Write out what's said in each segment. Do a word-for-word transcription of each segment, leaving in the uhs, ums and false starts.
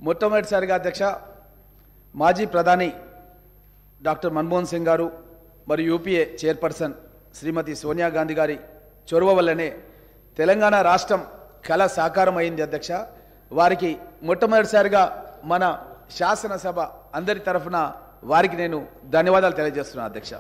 మొట్టమొదటిసారిగా అధ్యక్ష మాజీ ప్రధాని డాక్టర్ మన్మోహన్ సింగ్ గారు మరియు యూపీఏ చైర్పర్సన్ శ్రీమతి సోనియా గాంధీ గారి చొరవ వల్లనే తెలంగాణ రాష్ట్రం కళ సాకారం అయింది అధ్యక్ష. వారికి మొట్టమొదటిసారిగా మన శాసనసభ అందరి తరఫున వారికి నేను ధన్యవాదాలు తెలియజేస్తున్నాను అధ్యక్ష.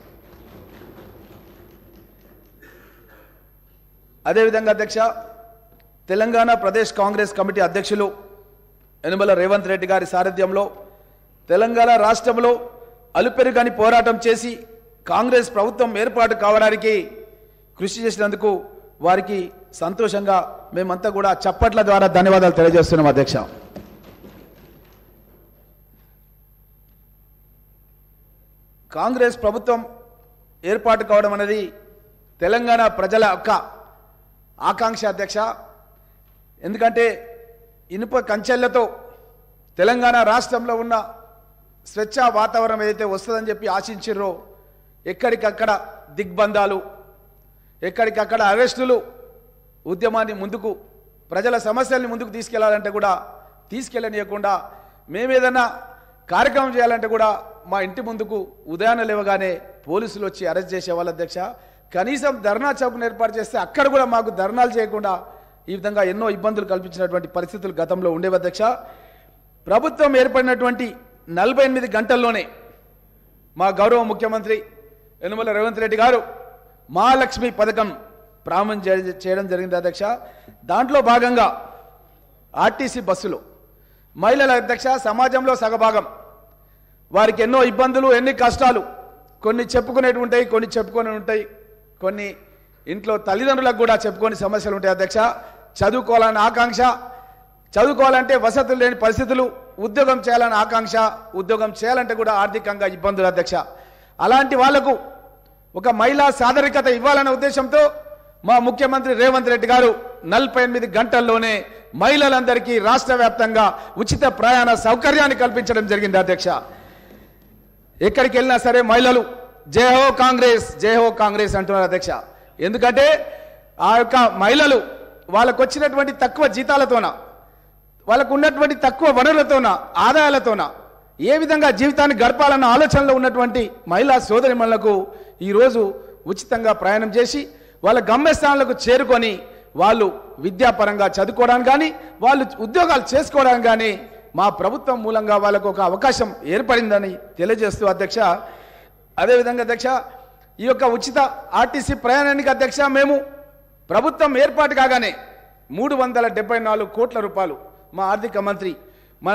అదేవిధంగా అధ్యక్ష తెలంగాణ ప్రదేశ్ కాంగ్రెస్ కమిటీ అధ్యక్షులు యనమల రేవంత్ రెడ్డి గారి సారథ్యంలో తెలంగాణ రాష్ట్రంలో అలుపెరుగని పోరాటం చేసి కాంగ్రెస్ ప్రభుత్వం ఏర్పాటు కావడానికి కృషి చేసినందుకు వారికి సంతోషంగా మేమంతా కూడా చప్పట్ల ద్వారా ధన్యవాదాలు తెలియజేస్తున్నాం అధ్యక్ష. కాంగ్రెస్ ప్రభుత్వం ఏర్పాటు కావడం అనేది తెలంగాణ ప్రజల యొక్క ఆకాంక్ష అధ్యక్ష. ఎందుకంటే ఇనుప కంచెలతో తెలంగాణ రాష్ట్రంలో ఉన్న స్వేచ్ఛ వాతావరణం ఏదైతే వస్తుందని చెప్పి ఆశించారో ఎక్కడికక్కడ దిగ్బంధాలు, ఎక్కడికక్కడ అరెస్టులు, ఉద్యమాన్ని ముందుకు ప్రజల సమస్యల్ని ముందుకు తీసుకెళ్లాలంటే కూడా తీసుకెళ్ళనీయకుండా మేమేదన్నా కార్యక్రమం చేయాలంటే కూడా మా ఇంటి ముందుకు ఉదయాన్నే లేవగానే పోలీసులు వచ్చి అరెస్ట్ చేసేవాళ్ళు అధ్యక్ష. కనీసం ధర్నా చౌక్ను ఏర్పాటు చేస్తే అక్కడ కూడా మాకు ధర్నాలు చేయకుండా ఈ విధంగా ఎన్నో ఇబ్బందులు కల్పించినటువంటి పరిస్థితులు గతంలో ఉండేవి అధ్యక్ష. ప్రభుత్వం ఏర్పడినటువంటి నలభై ఎనిమిది గంటల్లోనే మా గౌరవ ముఖ్యమంత్రి యనమల రేవంత్ రెడ్డి గారు మహాలక్ష్మి పథకం ప్రారంభం చేయడం జరిగింది అధ్యక్ష. దాంట్లో భాగంగా ఆర్టీసీ బస్సులు మహిళల అధ్యక్ష సమాజంలో సగభాగం, వారికి ఎన్నో ఇబ్బందులు, ఎన్ని కష్టాలు, కొన్ని చెప్పుకునేవి ఉంటాయి, కొన్ని చెప్పుకొని ఉంటాయి, కొన్ని ఇంట్లో తల్లిదండ్రులకు కూడా చెప్పుకొని సమస్యలు ఉంటాయి అధ్యక్ష. చదువుకోవాలని ఆకాంక్ష, చదువుకోవాలంటే వసతులు లేని పరిస్థితులు, ఉద్యోగం చేయాలని ఆకాంక్ష, ఉద్యోగం చేయాలంటే కూడా ఆర్థికంగా ఇబ్బందులు అధ్యక్ష. అలాంటి వాళ్లకు ఒక మహిళా సాదరికత ఇవ్వాలనే ఉద్దేశంతో మా ముఖ్యమంత్రి రేవంత్ రెడ్డి గారు నలభై ఎనిమిది గంటల్లోనే మహిళలందరికీ రాష్ట్ర వ్యాప్తంగా ఉచిత ప్రయాణ సౌకర్యాన్ని కల్పించడం జరిగింది అధ్యక్ష. ఎక్కడికి వెళ్ళినా సరే మహిళలు జై హో కాంగ్రెస్, జై హో కాంగ్రెస్ అంటున్నారు అధ్యక్ష. ఎందుకంటే ఆ యొక్క మహిళలు వాళ్ళకు వచ్చినటువంటి తక్కువ జీతాలతోన, వాళ్ళకు ఉన్నటువంటి తక్కువ వనరులతోన, ఆదాయాలతోన ఏ విధంగా జీవితాన్ని గడపాలన్న ఆలోచనలో ఉన్నటువంటి మహిళా సోదరిమణులకు ఈరోజు ఉచితంగా ప్రయాణం చేసి వాళ్ళ గమ్యస్థానాలకు చేరుకొని వాళ్ళు విద్యాపరంగా చదువుకోవడానికి కానీ వాళ్ళు ఉద్యోగాలు చేసుకోవడానికి కానీ మా ప్రభుత్వం మూలంగా వాళ్ళకు ఒక అవకాశం ఏర్పడిందని తెలియజేస్తూ అధ్యక్ష. అదేవిధంగా అధ్యక్ష ఈ యొక్క ఉచిత ఆర్టీసీ ప్రయాణానికి అధ్యక్ష మేము ప్రభుత్వం ఏర్పాటు కాగానే మూడు వందల డెబ్బై నాలుగు కోట్ల రూపాయలు మా ఆర్థిక మంత్రి మన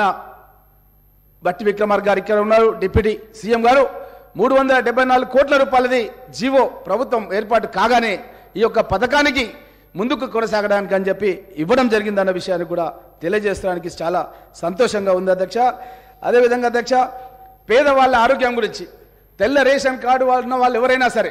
బట్టి విక్రమార్ గారు ఇక్కడ ఉన్నారు, డిప్యూటీ సీఎం గారు, మూడు వందల డెబ్బై నాలుగు కోట్ల రూపాయలది జీవో ప్రభుత్వం ఏర్పాటు కాగానే ఈ యొక్క పథకానికి ముందుకు కొనసాగడానికి అని చెప్పి ఇవ్వడం జరిగిందన్న విషయాన్ని కూడా తెలియజేయడానికి చాలా సంతోషంగా ఉంది అధ్యక్ష. అదేవిధంగా అధ్యక్ష పేదవాళ్ళ ఆరోగ్యం గురించి తెల్ల రేషన్ కార్డు ఉన్న వాళ్ళు ఎవరైనా సరే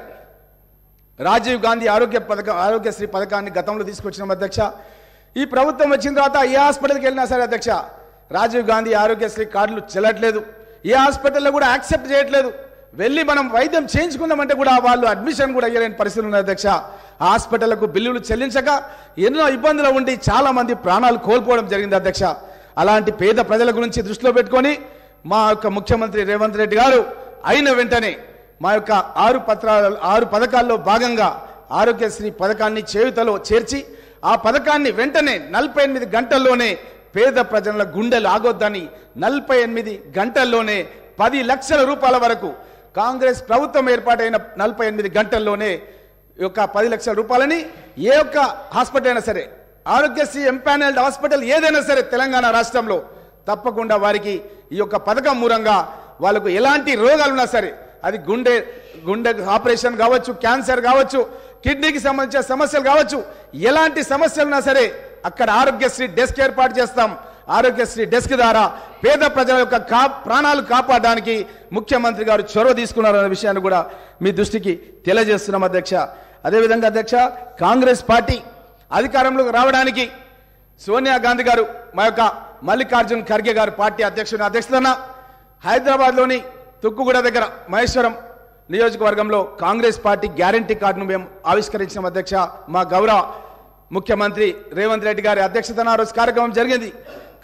రాజీవ్ గాంధీ ఆరోగ్య పథకం ఆరోగ్యశ్రీ పథకాన్ని గతంలో తీసుకొచ్చినాం అధ్యక్ష. ఈ ప్రభుత్వం వచ్చిన తర్వాత ఏ హాస్పిటల్కి వెళ్ళినా సరే అధ్యక్ష రాజీవ్ గాంధీ ఆరోగ్యశ్రీ కార్డులు చెల్లట్లేదు, ఏ హాస్పిటల్లో కూడా యాక్సెప్ట్ చేయట్లేదు. వెళ్ళి మనం వైద్యం చేయించుకుందామంటే కూడా వాళ్ళు అడ్మిషన్ కూడా అయ్యలేని పరిస్థితులు ఉన్నాయి అధ్యక్ష. హాస్పిటళ్లకు బిల్లులు చెల్లించక ఎన్నో ఇబ్బందులు ఉండి చాలా మంది ప్రాణాలు కోల్పోవడం జరిగింది అధ్యక్ష. అలాంటి పేద ప్రజల గురించి దృష్టిలో పెట్టుకొని మా యొక్క ముఖ్యమంత్రి రేవంత్ రెడ్డి గారు అయిన వెంటనే మా యొక్క ఆరు పత్రాల ఆరు పథకాల్లో భాగంగా ఆరోగ్యశ్రీ పథకాన్ని చేయుతలో చేర్చి ఆ పథకాన్ని వెంటనే నలభై ఎనిమిది గంటల్లోనే పేద ప్రజల గుండెలు ఆగొద్దని నలభై ఎనిమిది గంటల్లోనే పది లక్షల రూపాయల వరకు కాంగ్రెస్ ప్రభుత్వం ఏర్పాటైన నలభై ఎనిమిది గంటల్లోనే ఈ యొక్క పది లక్షల రూపాయలని ఏ ఒక్క హాస్పిటల్ అయినా సరే ఆరోగ్యశ్రీ ఎంపానల్డ్ హాస్పిటల్ ఏదైనా సరే తెలంగాణ రాష్ట్రంలో తప్పకుండా వారికి ఈ యొక్క పథకం మూలంగా వాళ్ళకు ఎలాంటి రోగాలున్నా సరే అది గుండె గుండె ఆపరేషన్ కావచ్చు, క్యాన్సర్ కావచ్చు, కిడ్నీకి సంబంధించిన సమస్యలు కావచ్చు, ఎలాంటి సమస్యలున్నా సరే అక్కడ ఆరోగ్యశ్రీ డెస్క్ ఏర్పాటు చేస్తాం. ఆరోగ్యశ్రీ డెస్క్ ద్వారా పేద ప్రజల యొక్క కా ప్రాణాలు కాపాడడానికి ముఖ్యమంత్రి గారు చొరవ తీసుకున్నారనే విషయాన్ని కూడా మీ దృష్టికి తెలియజేస్తున్నాం అధ్యక్ష. అదేవిధంగా అధ్యక్ష కాంగ్రెస్ పార్టీ అధికారంలోకి రావడానికి సోనియా గాంధీ గారు మా యొక్క మల్లికార్జున్ ఖర్గే గారు పార్టీ అధ్యక్షుని అధ్యక్షతన హైదరాబాద్లోని తుక్కుగూడ దగ్గర మహేశ్వరం నియోజకవర్గంలో కాంగ్రెస్ పార్టీ గ్యారంటీ కార్డును మేము ఆవిష్కరించిన అధ్యక్ష. మా గౌరవ ముఖ్యమంత్రి రేవంత్ రెడ్డి గారి అధ్యక్షతన ఆ రోజు కార్యక్రమం జరిగింది.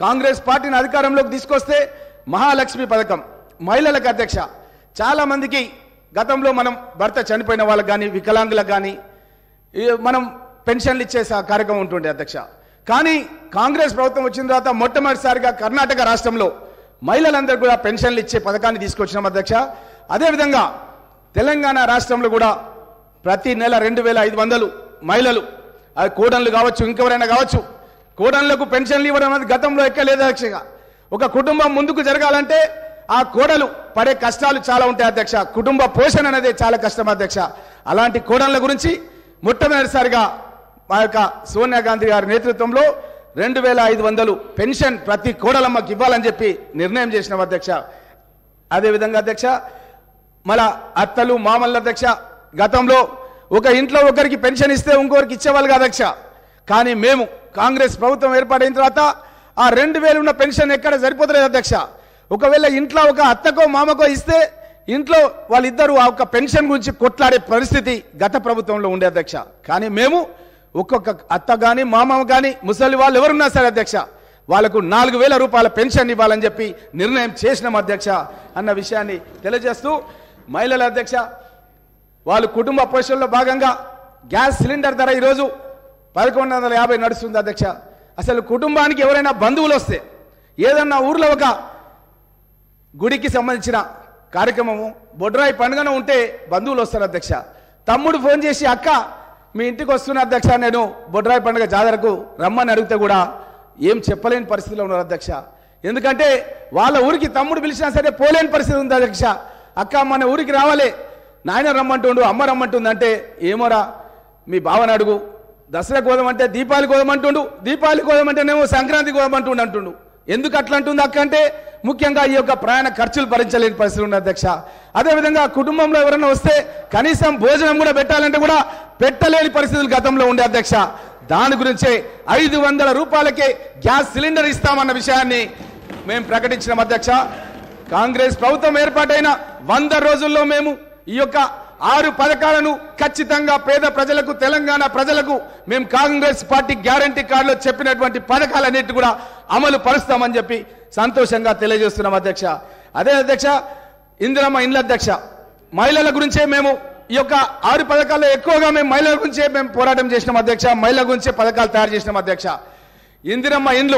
కాంగ్రెస్ పార్టీని అధికారంలోకి తీసుకొస్తే మహాలక్ష్మి పథకం మహిళలకు అధ్యక్ష చాలా మందికి గతంలో మనం భర్త చనిపోయిన వాళ్ళకి కానీ వికలాంగులకు కానీ మనం పెన్షన్లు ఇచ్చే కార్యక్రమం ఉంటుండే అధ్యక్ష. కానీ కాంగ్రెస్ ప్రభుత్వం వచ్చిన తర్వాత మొట్టమొదటిసారిగా కర్ణాటక రాష్ట్రంలో మహిళలందరూ కూడా పెన్షన్లు ఇచ్చే పథకాన్ని తీసుకొచ్చినాం అధ్యక్ష. అదేవిధంగా తెలంగాణ రాష్ట్రంలో కూడా ప్రతి నెల రెండు వేల ఐదు వందలు మహిళలు అది కోడన్లు కావచ్చు ఇంకెవరైనా కావచ్చు కోడన్లకు పెన్షన్లు ఇవ్వడం అనేది గతంలో ఎక్కలేదు అధ్యక్ష. ఒక కుటుంబం ముందుకు జరగాలంటే ఆ కోడలు పడే కష్టాలు చాలా ఉంటాయి అధ్యక్ష. కుటుంబ పోషణ అనేది చాలా కష్టం అధ్యక్ష. అలాంటి కోడన్ల గురించి మొట్టమొదటిసారిగా మా యొక్క సోనియా గాంధీ గారి నేతృత్వంలో రెండు వేల ఐదు వందలు పెన్షన్ ప్రతి కోడలమ్మకి ఇవ్వాలని చెప్పి నిర్ణయం చేసినాం అధ్యక్ష. అదేవిధంగా అధ్యక్ష మళ్ళా అత్తలు మామల్ల అధ్యక్ష గతంలో ఒక ఇంట్లో ఒకరికి పెన్షన్ ఇస్తే ఇంకొకరికి ఇచ్చేవాళ్ళు కాదు అధ్యక్ష. కానీ మేము కాంగ్రెస్ ప్రభుత్వం ఏర్పాటైన తర్వాత ఆ రెండు వేలు ఉన్న పెన్షన్ ఎక్కడ సరిపోతలేదు అధ్యక్ష. ఒకవేళ ఇంట్లో ఒక అత్తకో మామకో ఇస్తే ఇంట్లో వాళ్ళిద్దరూ ఆ ఒక్క పెన్షన్ గురించి కొట్లాడే పరిస్థితి గత ప్రభుత్వంలో ఉండే అధ్యక్ష. కానీ మేము ఒక్కొక్క అత్త కానీ మామ కానీ ముసలి వాళ్ళు ఎవరున్నా సరే అధ్యక్ష వాళ్లకు నాలుగు వేల రూపాయల పెన్షన్ ఇవ్వాలని చెప్పి నిర్ణయం చేసినాం అధ్యక్ష అన్న విషయాన్ని తెలియజేస్తూ మహిళల అధ్యక్ష వాళ్ళు కుటుంబ పోషణలో భాగంగా గ్యాస్ సిలిండర్ ధర ఈరోజు పదకొండు వందల యాభై నడుస్తుంది అధ్యక్ష. అసలు కుటుంబానికి ఎవరైనా బంధువులు వస్తే ఏదన్నా ఊర్లో ఒక గుడికి సంబంధించిన కార్యక్రమము బొడ్రాయి పండుగన ఉంటే బంధువులు వస్తారు అధ్యక్ష. తమ్ముడు ఫోన్ చేసి అక్క మీ ఇంటికి వస్తున్న అధ్యక్ష నేను బొడ్రాయి పండుగ జాతరకు రమ్మని అడిగితే కూడా ఏం చెప్పలేని పరిస్థితిలో ఉన్నారు అధ్యక్ష. ఎందుకంటే వాళ్ళ ఊరికి తమ్ముడు పిలిచినా సరే పోలేని పరిస్థితి ఉంది అధ్యక్ష. అక్క మన ఊరికి రావాలి నాయన రమ్మంటుండు అమ్మ రమ్మంటుంది అంటే ఏమోరా మీ బావని అడుగు దసరా కోదమంటే దీపావళి కోదమంటుండు దీపావళి కోదమంటేనేమో సంక్రాంతి కోదమంటుండు అంటుండు. ఎందుకు అట్లా అంటుంది అక్క అంటే ముఖ్యంగా ఈ యొక్క ప్రయాణ ఖర్చులు భరించలేని పరిస్థితి ఉంది అధ్యక్ష. అదేవిధంగా కుటుంబంలో ఎవరైనా వస్తే కనీసం భోజనం కూడా పెట్టాలంటే కూడా పెట్టలేని పరిస్థితులు గతంలో ఉండే అధ్యక్ష. దాని గురించే ఐదు వందల రూపాయలకే గ్యాస్ సిలిండర్ ఇస్తామన్న విషయాన్ని మేము ప్రకటించిన అధ్యక్ష. కాంగ్రెస్ ప్రభుత్వం ఏర్పాటైన వంద రోజుల్లో మేము ఈ యొక్క ఆరు పథకాలను ఖచ్చితంగా పేద ప్రజలకు తెలంగాణ ప్రజలకు మేము కాంగ్రెస్ పార్టీ గ్యారంటీ కార్డులో చెప్పినటువంటి పథకాలన్నిటి కూడా అమలు పరుస్తామని చెప్పి సంతోషంగా తెలియజేస్తున్నాం అధ్యక్ష. అదే అధ్యక్ష ఇందిరమ్మ ఇండ్ల అధ్యక్ష మహిళల గురించే మేము ఈ యొక్క ఆరు పథకాల్లో ఎక్కువగా మేము మహిళల గురించే మేము పోరాటం చేసినాం అధ్యక్ష. మహిళల గురించే పథకాలు తయారు చేసినాం అధ్యక్ష. ఇందిరమ్మ ఇండ్లు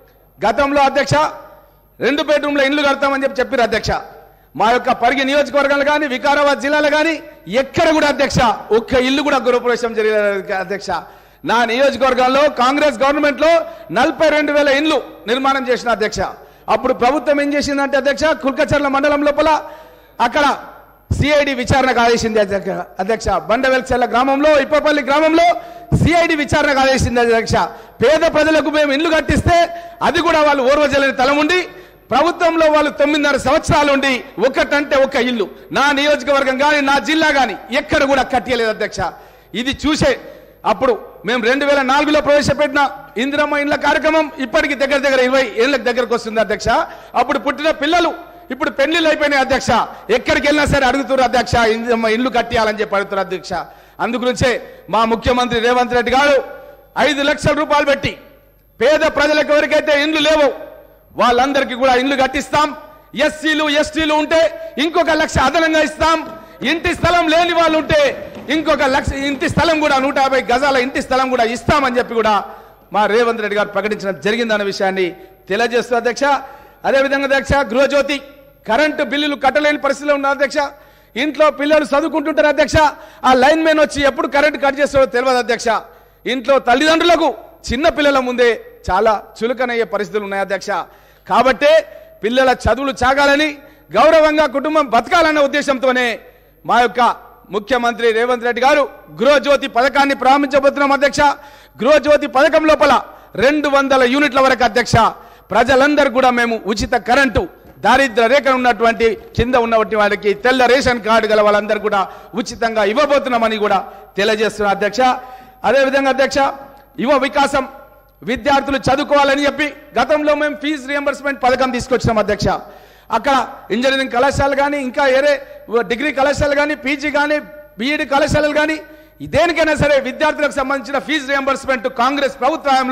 గతంలో అధ్యక్ష రెండు బెడ్రూమ్ల ఇండ్లు కడతామని చెప్పి చెప్పారు అధ్యక్ష. మా యొక్క పరిగి నియోజకవర్గాలు కానీ వికారాబాద్ జిల్లాలో కానీ ఎక్కడ కూడా అధ్యక్ష ఒక్క ఇల్లు కూడా గృహప్రవేశం జరిగేది అధ్యక్ష. నా నియోజకవర్గాల్లో కాంగ్రెస్ గవర్నమెంట్ లో నలభై రెండు వేల ఇండ్లు నిర్మాణం చేసిన అధ్యక్ష. అప్పుడు ప్రభుత్వం ఏం చేసిందంటే అధ్యక్ష కుల్కచర్ల మండలం లోపల అక్కడ సిఐడి విచారణకు ఆదేశింది అధ్యక్ష. బండవెల్చెల్ల గ్రామంలో ఇప్పపల్లి గ్రామంలో సిఐడి విచారణకు ఆదేశింది అధ్యక్ష. పేద ప్రజలకు మేము ఇల్లు కట్టిస్తే అది కూడా వాళ్ళు ఓర్వజలని తల ఉండి ప్రభుత్వంలో వాళ్ళు తొమ్మిదిన్నర సంవత్సరాలు ఉండి ఒకటంటే ఒక ఇల్లు నా నియోజకవర్గం కానీ నా జిల్లా కానీ ఎక్కడ కూడా కట్టియలేదు అధ్యక్ష. ఇది చూసే అప్పుడు మేము రెండు వేల నాలుగులో ప్రవేశపెట్టిన ఇందిరమ్మ ఇండ్ల కార్యక్రమం ఇప్పటికి దగ్గర దగ్గర ఇరవై ఏళ్ళకి దగ్గరకు వస్తుంది అధ్యక్ష. అప్పుడు పుట్టిన పిల్లలు ఇప్పుడు పెళ్లిళ్ళు అయిపోయినాయి అధ్యక్ష. ఎక్కడికి వెళ్ళినా సరే అడుగుతున్నారు అధ్యక్ష ఇందిరమ్మ ఇల్లు కట్టియాలని చెప్పి అడుగుతున్నారు అధ్యక్ష. అందుగురించే మా ముఖ్యమంత్రి రేవంత్ రెడ్డి గారు ఐదు లక్షల రూపాయలు పెట్టి పేద ప్రజలకు ఎవరికైతే ఇండ్లు లేవో వాళ్ళందరికీ కూడా ఇండ్లు కట్టిస్తాం. ఎస్సీలు ఎస్టీలు ఉంటే ఇంకొక లక్ష అదనంగా ఇస్తాం. ఇంటి స్థలం లేని వాళ్ళు ఉంటే ఇంకొక లక్ష ఇంటి స్థలం కూడా నూట యాభై గజాల ఇంటి స్థలం కూడా ఇస్తామని చెప్పి కూడా మా రేవంత్ రెడ్డి గారు ప్రకటించడం జరిగిందన్న విషయాన్ని తెలియజేస్తూ అధ్యక్ష. అదేవిధంగా అధ్యక్ష గృహజ్యోతి కరెంటు బిల్లులు కట్టలేని పరిస్థితిలో ఉన్న అధ్యక్ష. ఇంట్లో పిల్లలు చదువుకుంటుంటారు అధ్యక్ష. ఆ లైన్ మ్యాన్ వచ్చి ఎప్పుడు కరెంటు కట్ చేస్తారో తెలియదు అధ్యక్ష. ఇంట్లో తల్లిదండ్రులకు చిన్న పిల్లల ముందే చాలా చులకనయ్యే పరిస్థితులు ఉన్నాయి అధ్యక్ష. కాబట్టే పిల్లల చదువులు సాగాలని గౌరవంగా కుటుంబం బతకాలన్న ఉద్దేశంతోనే మా యొక్క ముఖ్యమంత్రి రేవంత్ రెడ్డి గారు గృహజ్యోతి పథకాన్ని ప్రారంభించబోతున్నాం అధ్యక్ష. గృహజ్యోతి పథకం లోపల రెండు వందల యూనిట్ల వరకు అధ్యక్ష ప్రజలందరూ కూడా మేము ఉచిత కరెంటు దారిద్ర్య రేఖ ఉన్నటువంటి కింద ఉన్నటువంటి వాళ్ళకి తెల్ల రేషన్ కార్డు గల వాళ్ళందరూ కూడా ఉచితంగా ఇవ్వబోతున్నామని కూడా తెలియజేస్తున్నా అధ్యక్ష. అదేవిధంగా అధ్యక్ష యువ వికాసం విద్యార్థులు చదువుకోవాలని చెప్పి గతంలో మేము ఫీజు రియంబర్స్మెంట్ పథకం తీసుకొచ్చినాం అధ్యక్ష. అక్కడ ఇంజనీరింగ్ కళాశాలలు కానీ ఇంకా ఏరే డిగ్రీ కళాశాలలు కానీ పీజీ కానీ బీఈడి కళాశాలలు కానీ దేనికైనా సరే విద్యార్థులకు సంబంధించిన ఫీజు రియంబర్స్మెంట్ కాంగ్రెస్ ప్రభుత్వంలో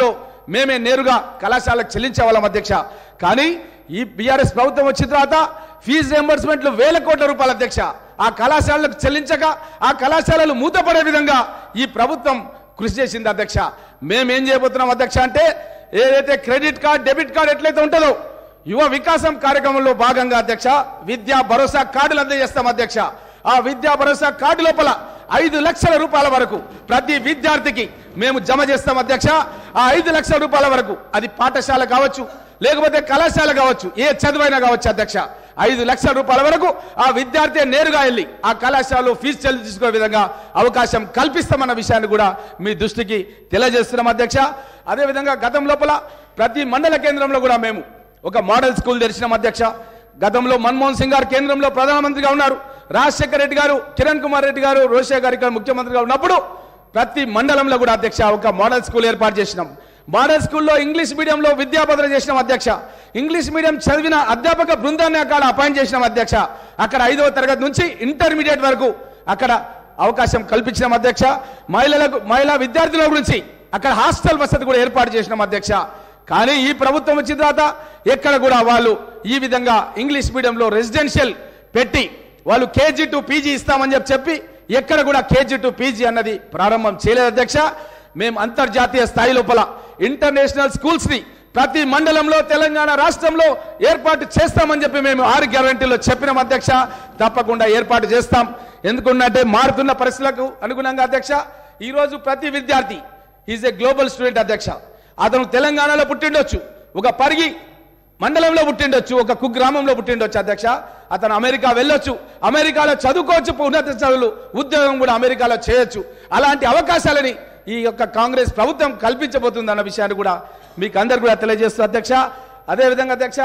మేమే నేరుగా కళాశాలకు చెల్లించే వాళ్ళం అధ్యక్ష. కానీ ఈ బీఆర్ఎస్ ప్రభుత్వం వచ్చిన తర్వాత ఫీజు రియంబర్స్మెంట్లు వేల కోట్ల రూపాయల అధ్యక్ష. ఆ కళాశాలకు చెల్లించక ఆ కళాశాలలు మూతపడే విధంగా ఈ ప్రభుత్వం కృషి చేసింది అధ్యక్ష. మేమేం చేయబోతున్నాం అధ్యక్ష అంటే ఏదైతే క్రెడిట్ కార్డ్ డెబిట్ కార్డ్ ఎట్లయితే ఉంటుందో యువ వికాసం కార్యక్రమంలో భాగంగా అధ్యక్ష విద్యా భరోసా కార్డులు అందజేస్తాం అధ్యక్ష. ఆ విద్యా భరోసా కార్డు లోపల ఐదు లక్షల రూపాయల వరకు ప్రతి విద్యార్థికి మేము జమ చేస్తాం అధ్యక్ష. ఆ ఐదు లక్షల రూపాయల వరకు అది పాఠశాల కావచ్చు లేకపోతే కళాశాల కావచ్చు ఏ చదువైనా కావచ్చు అధ్యక్ష. ఐదు లక్షల రూపాయల వరకు ఆ విద్యార్థి నేరుగా వెళ్ళి ఆ కళాశాలలో ఫీజు చెల్లి తీసుకునే విధంగా అవకాశం కల్పిస్తామన్న విషయాన్ని కూడా మీ దృష్టికి తెలియజేస్తున్నాం అధ్యక్ష. అదేవిధంగా గతం లోపల ప్రతి మండల కేంద్రంలో కూడా మేము ఒక మోడల్ స్కూల్ తెరిచినాం అధ్యక్ష. గతంలో మన్మోహన్ సింగ్ గారు కేంద్రంలో ప్రధానమంత్రిగా ఉన్నారు, రాజశేఖర రెడ్డి గారు కిరణ్ కుమార్ రెడ్డి గారు రోషే గారి గారు ముఖ్యమంత్రిగా ఉన్నప్పుడు ప్రతి మండలంలో కూడా అధ్యక్ష ఒక మోడల్ స్కూల్ ఏర్పాటు చేసినాం. మోడల్ స్కూల్లో ఇంగ్లీష్ మీడియంలో విద్యాబోధన చేసినాం అధ్యక్ష. ఇంగ్లీష్ మీడియం చదివిన అధ్యాపక బృందాన్ని అక్కడ అపాయింట్ చేసినాం అధ్యక్ష. అక్కడ ఐదవ తరగతి నుంచి ఇంటర్మీడియట్ వరకు అక్కడ అవకాశం కల్పించినాం అధ్యక్ష. మహిళలకు మహిళా విద్యార్థుల గురించి అక్కడ హాస్టల్ వసతి కూడా ఏర్పాటు చేసినాం అధ్యక్ష. కానీ ఈ ప్రభుత్వం వచ్చిన తర్వాత ఎక్కడ కూడా వాళ్ళు ఈ విధంగా ఇంగ్లీష్ మీడియంలో రెసిడెన్షియల్ పెట్టి వాళ్ళు కేజీ టు పీజీ ఇస్తామని చెప్పి చెప్పి ఎక్కడ కూడా కేజీ టు పీజీ అన్నది ప్రారంభం చేయలేదు అధ్యక్ష. మేము అంతర్జాతీయ స్థాయి లోపల ఇంటర్నేషనల్ స్కూల్స్ ని ప్రతి మండలంలో తెలంగాణ రాష్ట్రంలో ఏర్పాటు చేస్తామని చెప్పి మేము ఆరు గ్యారంటీలో చెప్పినాం అధ్యక్ష. తప్పకుండా ఏర్పాటు చేస్తాం. ఎందుకంటే మారుతున్న పరిస్థితులకు అనుగుణంగా అధ్యక్ష ఈ రోజు ప్రతి విద్యార్థి ఈజ్ ఏ గ్లోబల్ స్టూడెంట్ అధ్యక్ష. అతను తెలంగాణలో పుట్టిండొచ్చు, ఒక పరిగి మండలంలో పుట్టిండొచ్చు, ఒక కుగ్రామంలో పుట్టిండొచ్చు అధ్యక్ష. అతను అమెరికా వెళ్ళొచ్చు, అమెరికాలో చదువుకోవచ్చు, ఉన్నత చదువులు ఉద్యోగం కూడా అమెరికాలో చేయొచ్చు. అలాంటి అవకాశాలని ఈ యొక్క కాంగ్రెస్ ప్రభుత్వం కల్పించబోతుంది అన్న విషయాన్ని కూడా మీకు అందరు కూడా తెలియజేస్తూ అధ్యక్ష. అదేవిధంగా అధ్యక్ష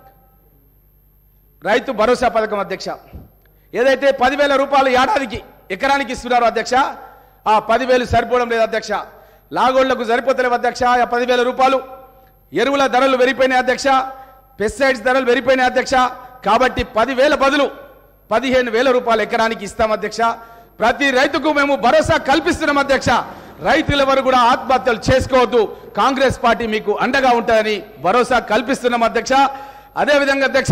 రైతు భరోసా పథకం అధ్యక్ష ఏదైతే పదివేల రూపాయలు ఏడాదికి ఎకరానికి ఇస్తున్నారో అధ్యక్ష ఆ పదివేలు సరిపోవడం లేదు అధ్యక్ష. లాగోళ్లకు సరిపోతలేవు అధ్యక్ష. ఆ పదివేల రూపాయలు ఎరువుల ధరలు పెరిగిపోయినాయి అధ్యక్ష, పెస్టిసైడ్స్ ధరలు పెరిగిపోయినాయి అధ్యక్ష. కాబట్టి పదివేల బదులు పదిహేను వేల రూపాయలు ఎకరానికి ఇస్తాం అధ్యక్ష. ప్రతి రైతుకు మేము భరోసా కల్పిస్తున్నాం అధ్యక్ష. రైతులెవరు కూడా ఆత్మహత్యలు చేసుకోవద్దు, కాంగ్రెస్ పార్టీ మీకు అండగా ఉంటుందని భరోసా కల్పిస్తున్నాం అధ్యక్ష. అదేవిధంగా అధ్యక్ష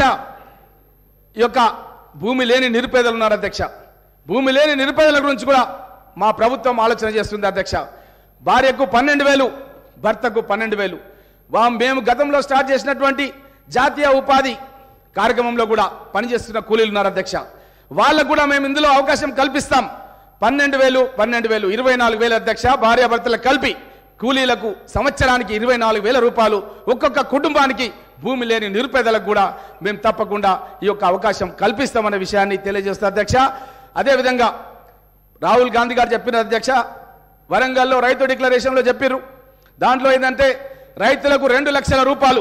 ఈ యొక్క భూమి లేని నిరుపేదలు ఉన్నారు అధ్యక్ష. భూమి లేని నిరుపేదల గురించి కూడా మా ప్రభుత్వం ఆలోచన చేస్తుంది అధ్యక్ష. భార్యకు పన్నెండు వేలు భర్తకు పన్నెండు వేలు మేము గతంలో స్టార్ట్ చేసినటువంటి జాతీయ ఉపాధి కార్యక్రమంలో కూడా పనిచేస్తున్న కూలీలు ఉన్నారు అధ్యక్ష. వాళ్ళకు కూడా మేము ఇందులో అవకాశం కల్పిస్తాం. పన్నెండు వేలు పన్నెండు వేలు ఇరవై నాలుగు వేలు అధ్యక్ష. భార్యాభర్తలకు కలిపి కూలీలకు సంవత్సరానికి ఇరవై నాలుగు వేల రూపాయలు ఒక్కొక్క కుటుంబానికి భూమి లేని నిరుపేదలకు కూడా మేము తప్పకుండా ఈ యొక్క అవకాశం కల్పిస్తామన్న విషయాన్ని తెలియజేస్తాం అధ్యక్ష. అదేవిధంగా రాహుల్ గాంధీ గారు చెప్పిన అధ్యక్ష వరంగల్లో రైతు డిక్లరేషన్లో చెప్పారు. దాంట్లో ఏంటంటే రైతులకు రెండు లక్షల రూపాయలు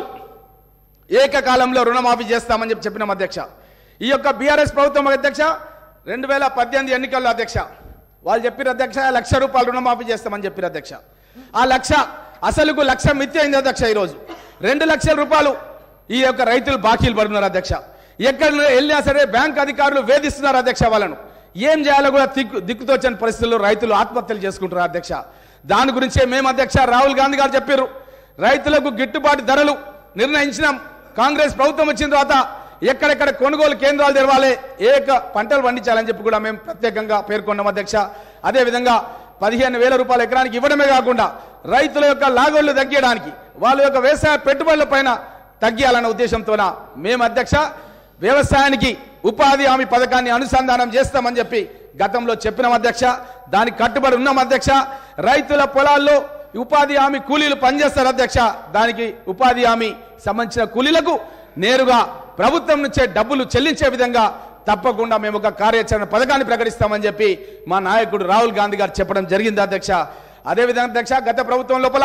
ఏకకాలంలో రుణమాఫీ చేస్తామని చెప్పి చెప్పినాం అధ్యక్ష. ఈ యొక్క బీఆర్ఎస్ ప్రభుత్వం అధ్యక్ష రెండు వేల పద్దెనిమిది ఎన్నికల్లో అధ్యక్ష వాళ్ళు చెప్పారు అధ్యక్ష లక్ష రూపాయలు రుణమాఫీ చేస్తామని చెప్పారు అధ్యక్ష. ఆ లక్ష అసలుకు లక్ష మిత్తి అయింది అధ్యక్ష. ఈరోజు రెండు లక్షల రూపాయలు ఈ యొక్క రైతులు బాకీలు పడుతున్నారు అధ్యక్ష. ఎక్కడ వెళ్ళినా సరే బ్యాంక్ అధికారులు వేధిస్తున్నారు అధ్యక్ష. వాళ్ళను ఏం చేయాలో కూడా దిక్కు దిక్కుతోచని పరిస్థితుల్లో రైతులు ఆత్మహత్యలు చేసుకుంటున్నారు అధ్యక్ష. దాని గురించే మేము అధ్యక్ష రాహుల్ గాంధీ గారు చెప్పారు రైతులకు గిట్టుబాటు ధరలు నిర్ణయించినాం. కాంగ్రెస్ ప్రభుత్వం వచ్చిన తర్వాత ఎక్కడెక్కడ కొనుగోలు కేంద్రాలు తెరవాలి, ఏక పంటలు పండించాలని చెప్పి కూడా మేము ప్రత్యేకంగా పేర్కొన్నాం అధ్యక్ష. అదేవిధంగా పదిహేను వేల రూపాయలు ఎకరానికి ఇవ్వడమే కాకుండా రైతుల యొక్క లాగోళ్లు తగ్గించడానికి వాళ్ళ యొక్క వ్యవసాయ పెట్టుబడుల పైన తగ్గియాలన్న ఉద్దేశంతోన మేము అధ్యక్ష వ్యవసాయానికి ఉపాధి హామీ పథకాన్ని అనుసంధానం చేస్తామని చెప్పి గతంలో చెప్పినాం అధ్యక్ష. దానికి కట్టుబడి ఉన్నాం అధ్యక్ష. రైతుల పొలాల్లో ఉపాధి హామీ కూలీలు పనిచేస్తారు అధ్యక్ష. దానికి ఉపాధి హామీ సంబంధించిన కూలీలకు నేరుగా ప్రభుత్వం నుంచే డబ్బులు చెల్లించే విధంగా తప్పకుండా మేము ఒక కార్యాచరణ పథకాన్ని ప్రకటిస్తామని చెప్పి మా నాయకుడు రాహుల్ గాంధీ గారు చెప్పడం జరిగింది అధ్యక్ష. అదేవిధంగా అధ్యక్ష గత ప్రభుత్వం లోపల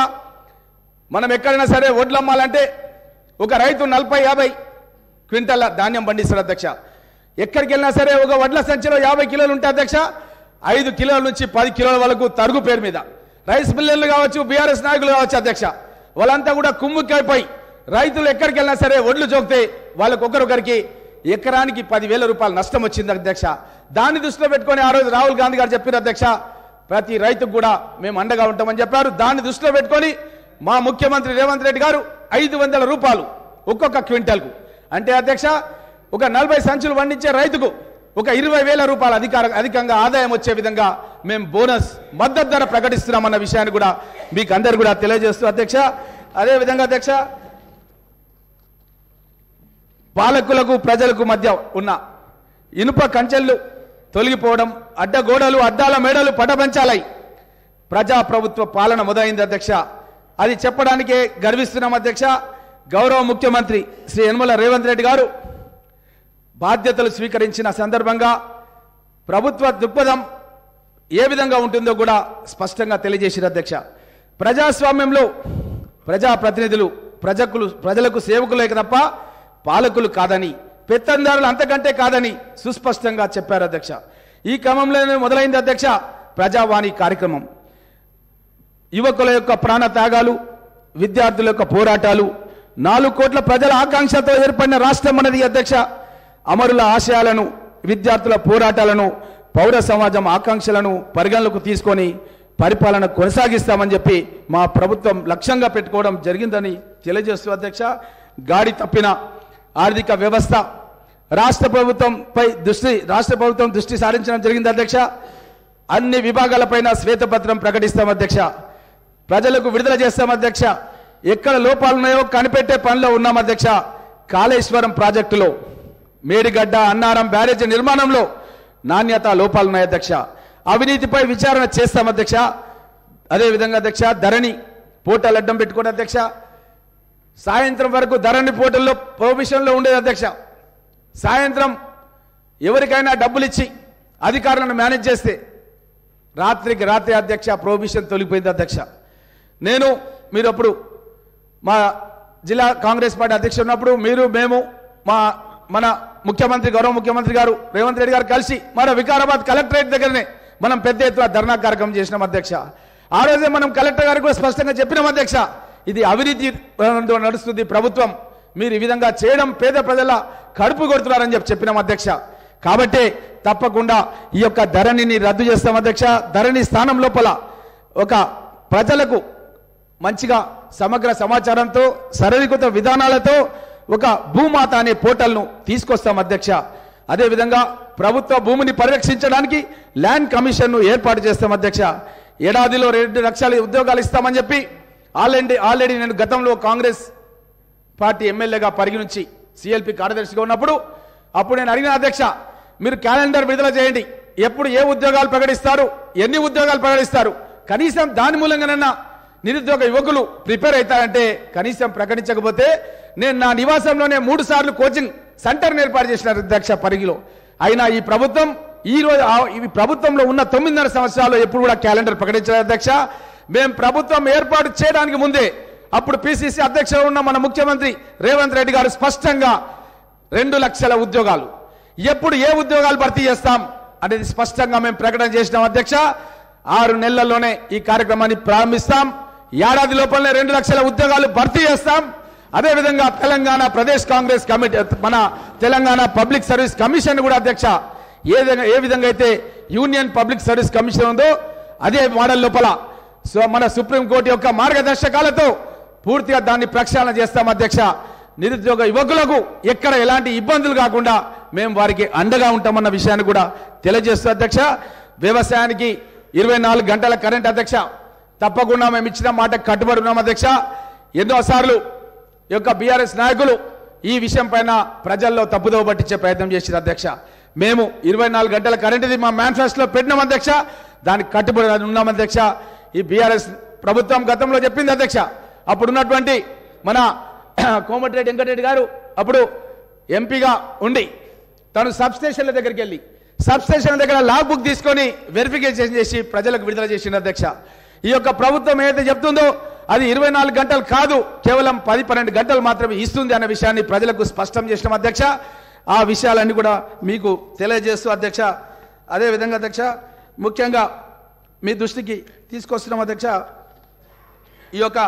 మనం ఎక్కడైనా సరే వడ్లు అమ్మాలంటే ఒక రైతు నలభై యాభై క్వింటల్ ధాన్యం పండిస్తారు అధ్యక్ష. ఎక్కడికి వెళ్ళినా సరే ఒక వడ్ల సంచిలో యాభై కిలోలు ఉంటాయి అధ్యక్ష. ఐదు కిలోల నుంచి పది కిలోల వరకు తరుగు పేరు మీద రైస్ మిల్లర్లు కావచ్చు, బీఆర్ఎస్ నాయకులు కావచ్చు అధ్యక్ష, వాళ్ళంతా కూడా కుమ్ముక్కైపోయి రైతులు ఎక్కడికి వెళ్ళినా సరే ఒడ్లు చోకితే వాళ్ళకు ఒకరొకరికి ఎకరానికి పదివేల రూపాయలు నష్టం వచ్చింది అధ్యక్ష. దాన్ని దృష్టిలో పెట్టుకొని ఆ రోజు రాహుల్ గాంధీ గారు చెప్పారు అధ్యక్ష ప్రతి రైతుకు కూడా మేము అండగా ఉంటామని చెప్పారు. దాన్ని దృష్టిలో పెట్టుకొని మా ముఖ్యమంత్రి రేవంత్ రెడ్డి గారు ఐదు వందల రూపాయలు ఒక్కొక్క క్వింటల్కు అంటే అధ్యక్ష ఒక నలభై సంచులు పండించే రైతుకు ఒక ఇరవై వేల రూపాయల అధికార అధికంగా ఆదాయం వచ్చే విధంగా మేము బోనస్ మద్దతు ధర ప్రకటిస్తున్నామన్న విషయాన్ని కూడా మీకు అందరు కూడా తెలియజేస్తూ అధ్యక్ష అదేవిధంగా అధ్యక్ష పాలకులకు ప్రజలకు మధ్య ఉన్న ఇనుప కంచెలు తొలగిపోవడం అడ్డగోడలు అడ్డాల మేడలు పటపంచాలై ప్రజాప్రభుత్వ పాలన మొదలైంది అధ్యక్ష అది చెప్పడానికే గర్విస్తున్నాం అధ్యక్ష గౌరవ ముఖ్యమంత్రి శ్రీ యనమల రేవంత్ రెడ్డి గారు బాధ్యతలు స్వీకరించిన సందర్భంగా ప్రభుత్వ దృక్పథం ఏ విధంగా ఉంటుందో కూడా స్పష్టంగా తెలియజేశారు అధ్యక్ష ప్రజాస్వామ్యంలో ప్రజాప్రతినిధులు ప్రజకులు ప్రజలకు సేవకులే తప్ప పాలకులు కాదని పెత్తందారులు అంతకంటే కాదని సుస్పష్టంగా చెప్పారు అధ్యక్ష ఈ క్రమంలోనే మొదలైంది అధ్యక్ష ప్రజావాణి కార్యక్రమం యువకుల యొక్క ప్రాణ త్యాగాలు విద్యార్థుల యొక్క పోరాటాలు నాలుగు కోట్ల ప్రజల ఆకాంక్షతో ఏర్పడిన రాష్ట్రం మనది అధ్యక్ష అమరుల ఆశయాలను విద్యార్థుల పోరాటాలను పౌర సమాజం ఆకాంక్షలను పరిగణలోకి తీసుకొని పరిపాలన కొనసాగిస్తామని చెప్పి మా ప్రభుత్వం లక్ష్యంగా పెట్టుకోవడం జరిగిందని తెలియజేస్తూ అధ్యక్ష గాడి తప్పిన ఆర్థిక వ్యవస్థ రాష్ట్ర ప్రభుత్వంపై దృష్టి రాష్ట్ర ప్రభుత్వం దృష్టి సారించడం జరిగింది అధ్యక్ష అన్ని విభాగాలపైన శ్వేతపత్రం ప్రకటిస్తాం అధ్యక్ష ప్రజలకు విడుదల చేస్తాం అధ్యక్ష ఎక్కడ లోపాలున్నాయో కనిపెట్టే పనిలో ఉన్నాం అధ్యక్ష కాళేశ్వరం ప్రాజెక్టులో మేడిగడ్డ అన్నారం బ్యారేజ్ నిర్మాణంలో నాణ్యత లోపాలున్నాయి అధ్యక్ష అవినీతిపై విచారణ చేస్తాం అధ్యక్ష అదేవిధంగా అధ్యక్ష ధరణి పోర్టల్ అడ్డం పెట్టుకోండి అధ్యక్ష సాయంత్రం వరకు ధరణి పోర్టల్లో ప్రొహిబిషన్లో ఉండేది అధ్యక్ష సాయంత్రం ఎవరికైనా డబ్బులు ఇచ్చి అధికారులను మేనేజ్ చేస్తే రాత్రికి రాత్రి అధ్యక్ష ప్రొహిబిషన్ తొలగిపోయింది అధ్యక్ష నేను మీరు అప్పుడు మా జిల్లా కాంగ్రెస్ పార్టీ అధ్యక్షుడు ఉన్నప్పుడు మీరు మేము మా మన ముఖ్యమంత్రి గౌరవ ముఖ్యమంత్రి గారు రేవంత్ రెడ్డి గారు కలిసి మన వికారాబాద్ కలెక్టరేట్ దగ్గరనే మనం పెద్ద ఎత్తున ధర్నా కార్యక్రమం చేసినాం అధ్యక్ష ఆ రోజే మనం కలెక్టర్ గారికి కూడా స్పష్టంగా చెప్పినాం అధ్యక్ష ఇది అవినీతి నడుస్తుంది ప్రభుత్వం మీరు ఈ విధంగా చేయడం పేద ప్రజల కడుపు కొడుతున్నారని చెప్పి చెప్పినాం అధ్యక్ష కాబట్టి తప్పకుండా ఈ యొక్క ధరణిని రద్దు చేస్తాం అధ్యక్ష ధరణి స్థానం లోపల ఒక ప్రజలకు మంచిగా సమగ్ర సమాచారంతో సరళీకృత విధానాలతో ఒక భూమాత అనే పోర్టల్ను తీసుకొస్తాం అధ్యక్ష అదేవిధంగా ప్రభుత్వ భూమిని పరిరక్షించడానికి ల్యాండ్ కమిషన్ను ఏర్పాటు చేస్తాం అధ్యక్ష ఏడాదిలో రెండు లక్షల ఉద్యోగాలు ఇస్తామని చెప్పి ఆల్రెడీ ఆల్రెడీ నేను గతంలో కాంగ్రెస్ పార్టీ ఎమ్మెల్యేగా పరిగణించి సిఎల్పి కార్యదర్శిగా ఉన్నప్పుడు అప్పుడు నేను అడిగిన అధ్యక్ష మీరు క్యాలెండర్ విడుదల చేయండి ఎప్పుడు ఏ ఉద్యోగాలు ప్రకటిస్తారు ఎన్ని ఉద్యోగాలు ప్రకటిస్తారు కనీసం దాని మూలంగానన్నా నిరుద్యోగ యువకులు ప్రిపేర్ అవుతారంటే కనీసం ప్రకటించకపోతే నేను నా నివాసంలోనే మూడు సార్లు కోచింగ్ సెంటర్ని ఏర్పాటు చేసిన అధ్యక్ష పరిగిలో అయినా ఈ ప్రభుత్వం ఈ రోజు ఈ ప్రభుత్వంలో ఉన్న తొమ్మిదిన్నర సంవత్సరాలు ఎప్పుడు కూడా క్యాలెండర్ ప్రకటించారు అధ్యక్ష మేము ప్రభుత్వం ఏర్పాటు చేయడానికి ముందే అప్పుడు పిసిసి అధ్యక్షుడు ఉన్న మన ముఖ్యమంత్రి రేవంత్ రెడ్డి గారు స్పష్టంగా రెండు లక్షల ఉద్యోగాలు ఎప్పుడు ఏ ఉద్యోగాలు భర్తీ చేస్తాం అనేది స్పష్టంగా మేము ప్రకటన చేసినాం అధ్యక్ష ఆరు నెలల్లోనే ఈ కార్యక్రమాన్ని ప్రారంభిస్తాం ఏడాది లోపలనే రెండు లక్షల ఉద్యోగాలు భర్తీ చేస్తాం అదేవిధంగా తెలంగాణ ప్రదేశ్ కాంగ్రెస్ కమిటీ మన తెలంగాణ పబ్లిక్ సర్వీస్ కమిషన్ కూడా అధ్యక్ష ఏ విధంగా ఏ విధంగా అయితే యూనియన్ పబ్లిక్ సర్వీస్ కమిషన్ ఉందో అదే మోడల్ లోపల సో మన సుప్రీంకోర్టు యొక్క మార్గదర్శకాలతో పూర్తిగా దాన్ని ప్రక్షాళన చేస్తాం అధ్యక్ష నిరుద్యోగ యువకులకు ఎక్కడ ఎలాంటి ఇబ్బందులు కాకుండా మేము వారికి అండగా ఉంటామన్న విషయాన్ని కూడా తెలియజేస్తూ అధ్యక్ష వ్యవసాయానికి ఇరవై నాలుగు గంటల కరెంట్ అధ్యక్ష తప్పకుండా మేము ఇచ్చిన మాట కట్టుబడి ఉన్నాం అధ్యక్ష ఎన్నోసార్లు ఈ యొక్క బీఆర్ఎస్ నాయకులు ఈ విషయం పైన ప్రజల్లో తప్పుదోవ పట్టించే ప్రయత్నం చేసిన అధ్యక్ష మేము ఇరవై నాలుగు గంటల కరెంటుది మా మేనిఫెస్టోలో పెట్టినాం అధ్యక్ష దానికి కట్టుబడి ఉన్నాం అధ్యక్ష ఈ బీఆర్ఎస్ ప్రభుత్వం గతంలో చెప్పింది అధ్యక్ష అప్పుడున్నటువంటి మన కోమటిరెడ్డి వెంకటరెడ్డి గారు అప్పుడు ఎంపీగా ఉండి తను సబ్స్టేషన్ల దగ్గరికి వెళ్ళి సబ్స్టేషన్ దగ్గర లాగ్ బుక్ తీసుకొని వెరిఫికేషన్ చేసి ప్రజలకు విడుదల చేసిన అధ్యక్ష ఈ యొక్క ప్రభుత్వం ఏదైతే చెప్తుందో అది ఇరవై నాలుగు గంటలు కాదు కేవలం పది పన్నెండు గంటలు మాత్రమే ఇస్తుంది అన్న విషయాన్ని ప్రజలకు స్పష్టం చేసిన అధ్యక్ష ఆ విషయాలన్నీ కూడా మీకు తెలియజేస్తూ అధ్యక్ష అదేవిధంగా అధ్యక్ష ముఖ్యంగా మీ దృష్టికి తీసుకొస్తున్నాం అధ్యక్ష ఈ యొక్క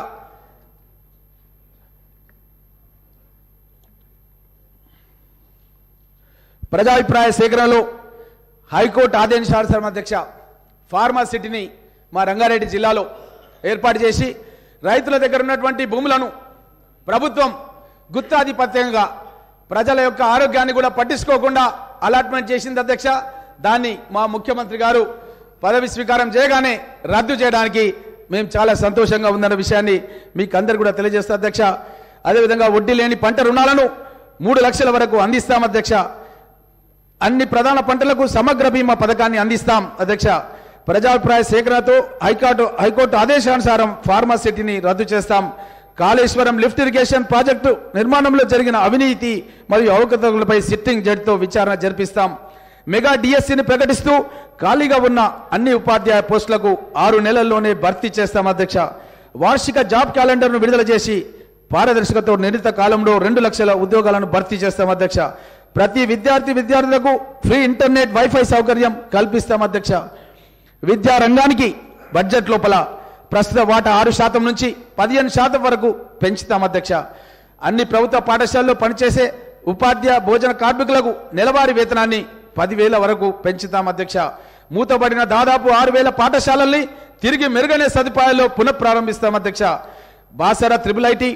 ప్రజాభిప్రాయ సేకరణలో హైకోర్టు ఆదేశానుసారం అధ్యక్ష ఫార్మా సిటీని మా రంగారెడ్డి జిల్లాలో ఏర్పాటు చేసి రైతుల దగ్గర ఉన్నటువంటి భూములను ప్రభుత్వం గుత్తాధిపత్యంగా ప్రజల యొక్క ఆరోగ్యాన్ని కూడా పట్టించుకోకుండా అలాట్మెంట్ చేసింది అధ్యక్ష. దాన్ని మా ముఖ్యమంత్రి గారు పదవి స్వీకారం చేయగానే రద్దు చేయడానికి మేము చాలా సంతోషంగా ఉందన్న విషయాన్ని మీకు అందరు కూడా తెలియజేస్తాం అధ్యక్ష. అదేవిధంగా వడ్డీ లేని పంట రుణాలను మూడు లక్షల వరకు అందిస్తాం అధ్యక్ష. అన్ని ప్రధాన పంటలకు సమగ్ర బీమా పథకాన్ని అందిస్తాం అధ్యక్ష. ప్రజాభిప్రాయ సేకరణతో హైకోర్టు హైకోర్టు ఆదేశానుసారం ఫార్మాసిటీని రద్దు చేస్తాం. కాళేశ్వరం లిఫ్ట్ ఇరిగేషన్ ప్రాజెక్టు నిర్మాణంలో జరిగిన అవినీతి మరియు అవకతవకలపై సిట్టింగ్ జడ్జితో విచారణ జరిపిస్తాం. మెగా డిఎస్సిని ప్రకటిస్తూ ఖాళీగా ఉన్న అన్ని ఉపాధ్యాయ పోస్టులకు ఆరు నెలల్లోనే భర్తీ చేస్తాం అధ్యక్ష. వార్షిక జాబ్ క్యాలెండర్ను విడుదల చేసి పారదర్శకతో నిర్ణీత కాలంలో రెండు లక్షల ఉద్యోగాలను భర్తీ చేస్తాం అధ్యక్ష. ప్రతి విద్యార్థి విద్యార్థులకు ఫ్రీ ఇంటర్నెట్ వైఫై సౌకర్యం కల్పిస్తాం అధ్యక్ష. విద్యా రంగానికి బడ్జెట్ లోపల ప్రస్తుత వాటా ఆరు శాతం నుంచి పదిహేను శాతం వరకు పెంచుతాం అధ్యక్ష. అన్ని ప్రభుత్వ పాఠశాలలో పనిచేసే ఉపాధ్యాయ భోజన కార్మికులకు నెలవారీ వేతనాన్ని పదివేల వరకు పెంచుతాం అధ్యక్ష. మూతబడిన దాదాపు ఆరు వేల పాఠశాలల్ని తిరిగి మెరుగైన సదుపాయాల్లో పునఃప్రారంభిస్తాం అధ్యక్ష. బాసర త్రిబుల్ ఐటీ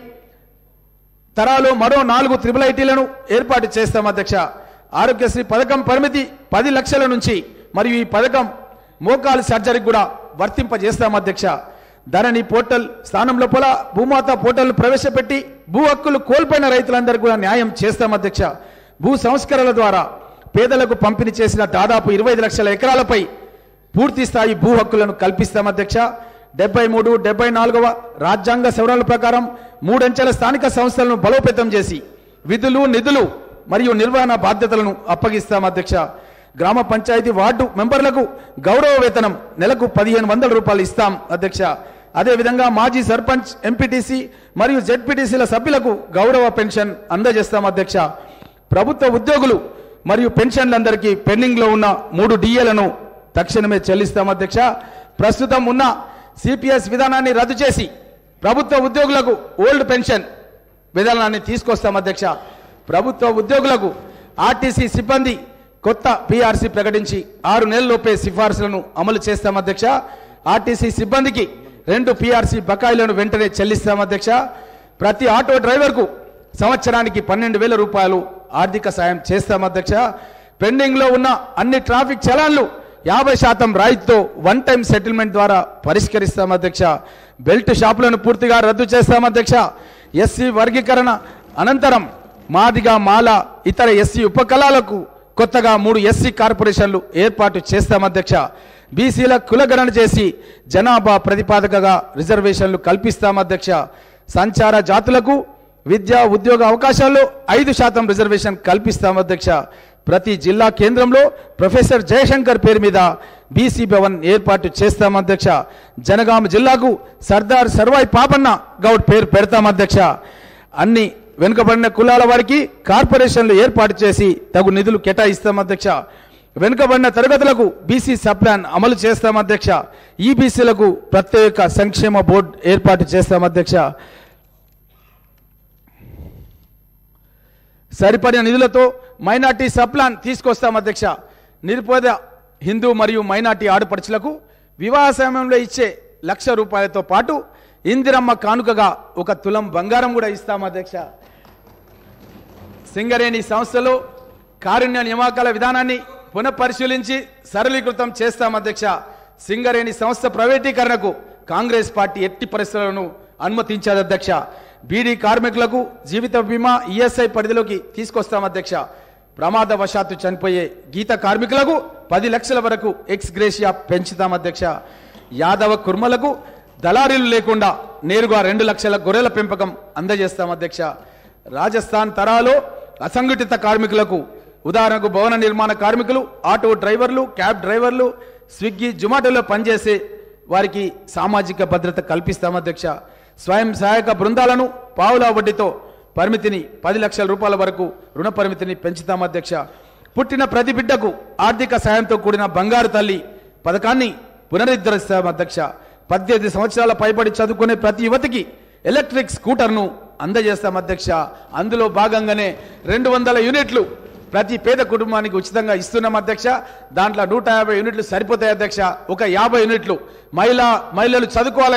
తరాలో మరో నాలుగు త్రిబుల్ ఐటీలను ఏర్పాటు చేస్తాం అధ్యక్ష. ఆరోగ్యశ్రీ పథకం పరిమితి పది లక్షల నుంచి మరియు ఈ పథకం మోకాలు సర్జరీకి కూడా వర్తింపజేస్తాం అధ్యక్ష. ధరణి పోర్టల్ స్థానం లోపల భూమాత పోర్టల్ ప్రవేశపెట్టి భూ హక్కులు కోల్పోయిన రైతులందరికీ కూడా న్యాయం చేస్తాం అధ్యక్ష. భూ సంస్కరణల ద్వారా పేదలకు పంపిణీ చేసిన దాదాపు ఇరవై లక్షల ఎకరాలపై పూర్తి స్థాయి భూ హక్కులను కల్పిస్తాం అధ్యక్ష. డెబ్బై మూడు డెబ్బై నాలుగవ రాజ్యాంగ సవరణల ప్రకారం మూడంచెల స్థానిక సంస్థలను బలోపేతం చేసి విధులు నిధులు మరియు నిర్వహణ బాధ్యతలను అప్పగిస్తాం అధ్యక్ష. గ్రామ పంచాయతీ వార్డు మెంబర్లకు గౌరవ వేతనం నెలకు పదిహేను వందల రూపాయలు ఇస్తాం అధ్యక్ష. అదేవిధంగా మాజీ సర్పంచ్ ఎంపీటీసీ మరియు జెడ్పీటీసీల సభ్యులకు గౌరవ పెన్షన్ అందజేస్తాం అధ్యక్ష. ప్రభుత్వ ఉద్యోగులు మరియు పెన్షన్లందరికీ పెండింగ్ లో ఉన్న మూడు డిఏలను తక్షణమే చెల్లిస్తాం అధ్యక్ష. ప్రస్తుతం ఉన్న సిపిఎస్ విధానాన్ని రద్దు చేసి ప్రభుత్వ ఉద్యోగులకు ఓల్డ్ పెన్షన్ విధానాన్ని తీసుకొస్తాం అధ్యక్ష. ప్రభుత్వ ఉద్యోగులకు ఆర్టీసీ సిబ్బంది కొత్త పిఆర్సీ ప్రకటించి ఆరు నెలల్లోపే సిఫార్సులను అమలు చేస్తాం అధ్యక్ష. ఆర్టీసీ సిబ్బందికి రెండు పిఆర్సీ బకాయిలను వెంటనే చెల్లిస్తాం అధ్యక్ష. ప్రతి ఆటో డ్రైవర్కు సంవత్సరానికి పన్నెండు వేల రూపాయలు ఆర్థిక సాయం చేస్తాం అధ్యక్ష. పెండింగ్ లో ఉన్న అన్ని ట్రాఫిక్ చలాన్లు యాభై శాతం రాయితీతో వన్ టైం సెటిల్మెంట్ ద్వారా పరిష్కరిస్తాం అధ్యక్ష. బెల్ట్ షాపులను పూర్తిగా రద్దు చేస్తాం అధ్యక్ష. ఎస్సీ వర్గీకరణ అనంతరం మాదిగా మాల ఇతర ఎస్సీ ఉపకులాలకు కొత్తగా మూడు ఎస్సీ కార్పొరేషన్లు ఏర్పాటు చేస్తాం అధ్యక్ష. బీసీల కులగణన చేసి జనాభా ప్రతిపాదకగా రిజర్వేషన్లు కల్పిస్తాం అధ్యక్ష. సంచార జాతులకు విద్యా ఉద్యోగ అవకాశాల్లో ఐదు శాతం రిజర్వేషన్ కల్పిస్తాం అధ్యక్ష. ప్రతి జిల్లా కేంద్రంలో ప్రొఫెసర్ జయశంకర్ పేరు మీద బీసీ భవన్ ఏర్పాటు చేస్తాం అధ్యక్ష. జనగామ జిల్లాకు సర్దార్ సర్వాయి పాపన్న గౌడ్ పేరు పెడతాం అధ్యక్ష. అన్ని వెనుకబడిన కులాల వారికి కార్పొరేషన్లు ఏర్పాటు చేసి తగు నిధులు కేటాయిస్తాం అధ్యక్ష. వెనుకబడిన తరగతులకు బీసీ సప్లాన్ అమలు చేస్తాం అధ్యక్ష. ఈబీసీలకు ప్రత్యేక సంక్షేమ బోర్డు ఏర్పాటు చేస్తాం అధ్యక్ష. సరిపడిన నిధులతో మైనార్టీ సప్లాన్ తీసుకొస్తాం అధ్యక్ష. నిరుపేద హిందూ మరియు మైనార్టీ ఆడపడుచులకు వివాహ సమయంలో ఇచ్చే లక్ష రూపాయలతో పాటు ఇందిరమ్మ కానుకగా ఒక తులం బంగారం కూడా ఇస్తాం అధ్యక్ష. సింగరేణి సంస్థలో కారుణ్య నియామకాల విధానాన్ని పునఃపరిశీలించి సరళీకృతం చేస్తాం అధ్యక్ష. సింగరేణి సంస్థ ప్రైవేటీకరణకు కాంగ్రెస్ పార్టీ ఎట్టి పరిస్థితులను అనుమతించారు అధ్యక్ష. బీడీ కార్మికులకు జీవిత బీమా ఈఎస్ఐ పరిధిలోకి తీసుకొస్తాం అధ్యక్ష. ప్రమాదవశాత్తు చనిపోయే గీత కార్మికులకు పది లక్షల వరకు ఎక్స్ గ్రేషియా పెంచుతాం అధ్యక్ష. యాదవ కుర్మలకు దళారీలు లేకుండా నేరుగా రెండు లక్షల గొర్రెల పెంపకం అందజేస్తాం అధ్యక్ష. రాజస్థాన్ తరాలో అసంఘటిత కార్మికులకు ఉదాహరణకు భవన నిర్మాణ కార్మికులు, ఆటో డ్రైవర్లు, క్యాబ్ డ్రైవర్లు, స్విగ్గీ జొమాటోలో పనిచేసే వారికి సామాజిక భద్రత కల్పిస్తాం అధ్యక్ష. స్వయం సహాయక బృందాలను పావులా వడ్డీతో పరిమితిని పది లక్షల రూపాయల వరకు రుణ పరిమితిని పెంచుతాం అధ్యక్ష. పుట్టిన ప్రతి బిడ్డకు ఆర్థిక సాయంతో కూడిన బంగారు తల్లి పథకాన్ని పునరుద్ధరిస్తాం అధ్యక్ష. పద్దెనిమిది సంవత్సరాల పైబడి చదువుకునే ప్రతి యువతికి ఎలక్ట్రిక్ స్కూటర్ను అందజేస్తాం అధ్యక్ష. అందులో భాగంగానే రెండు వందల యూనిట్లు ప్రతి పేద కుటుంబానికి ఉచితంగా ఇస్తున్నాం అధ్యక్ష. దాంట్లో నూట యాభై యూనిట్లు సరిపోతాయి అధ్యక్ష. ఒక యాభై యూనిట్లు మహిళా మహిళలు చదువుకోవాలని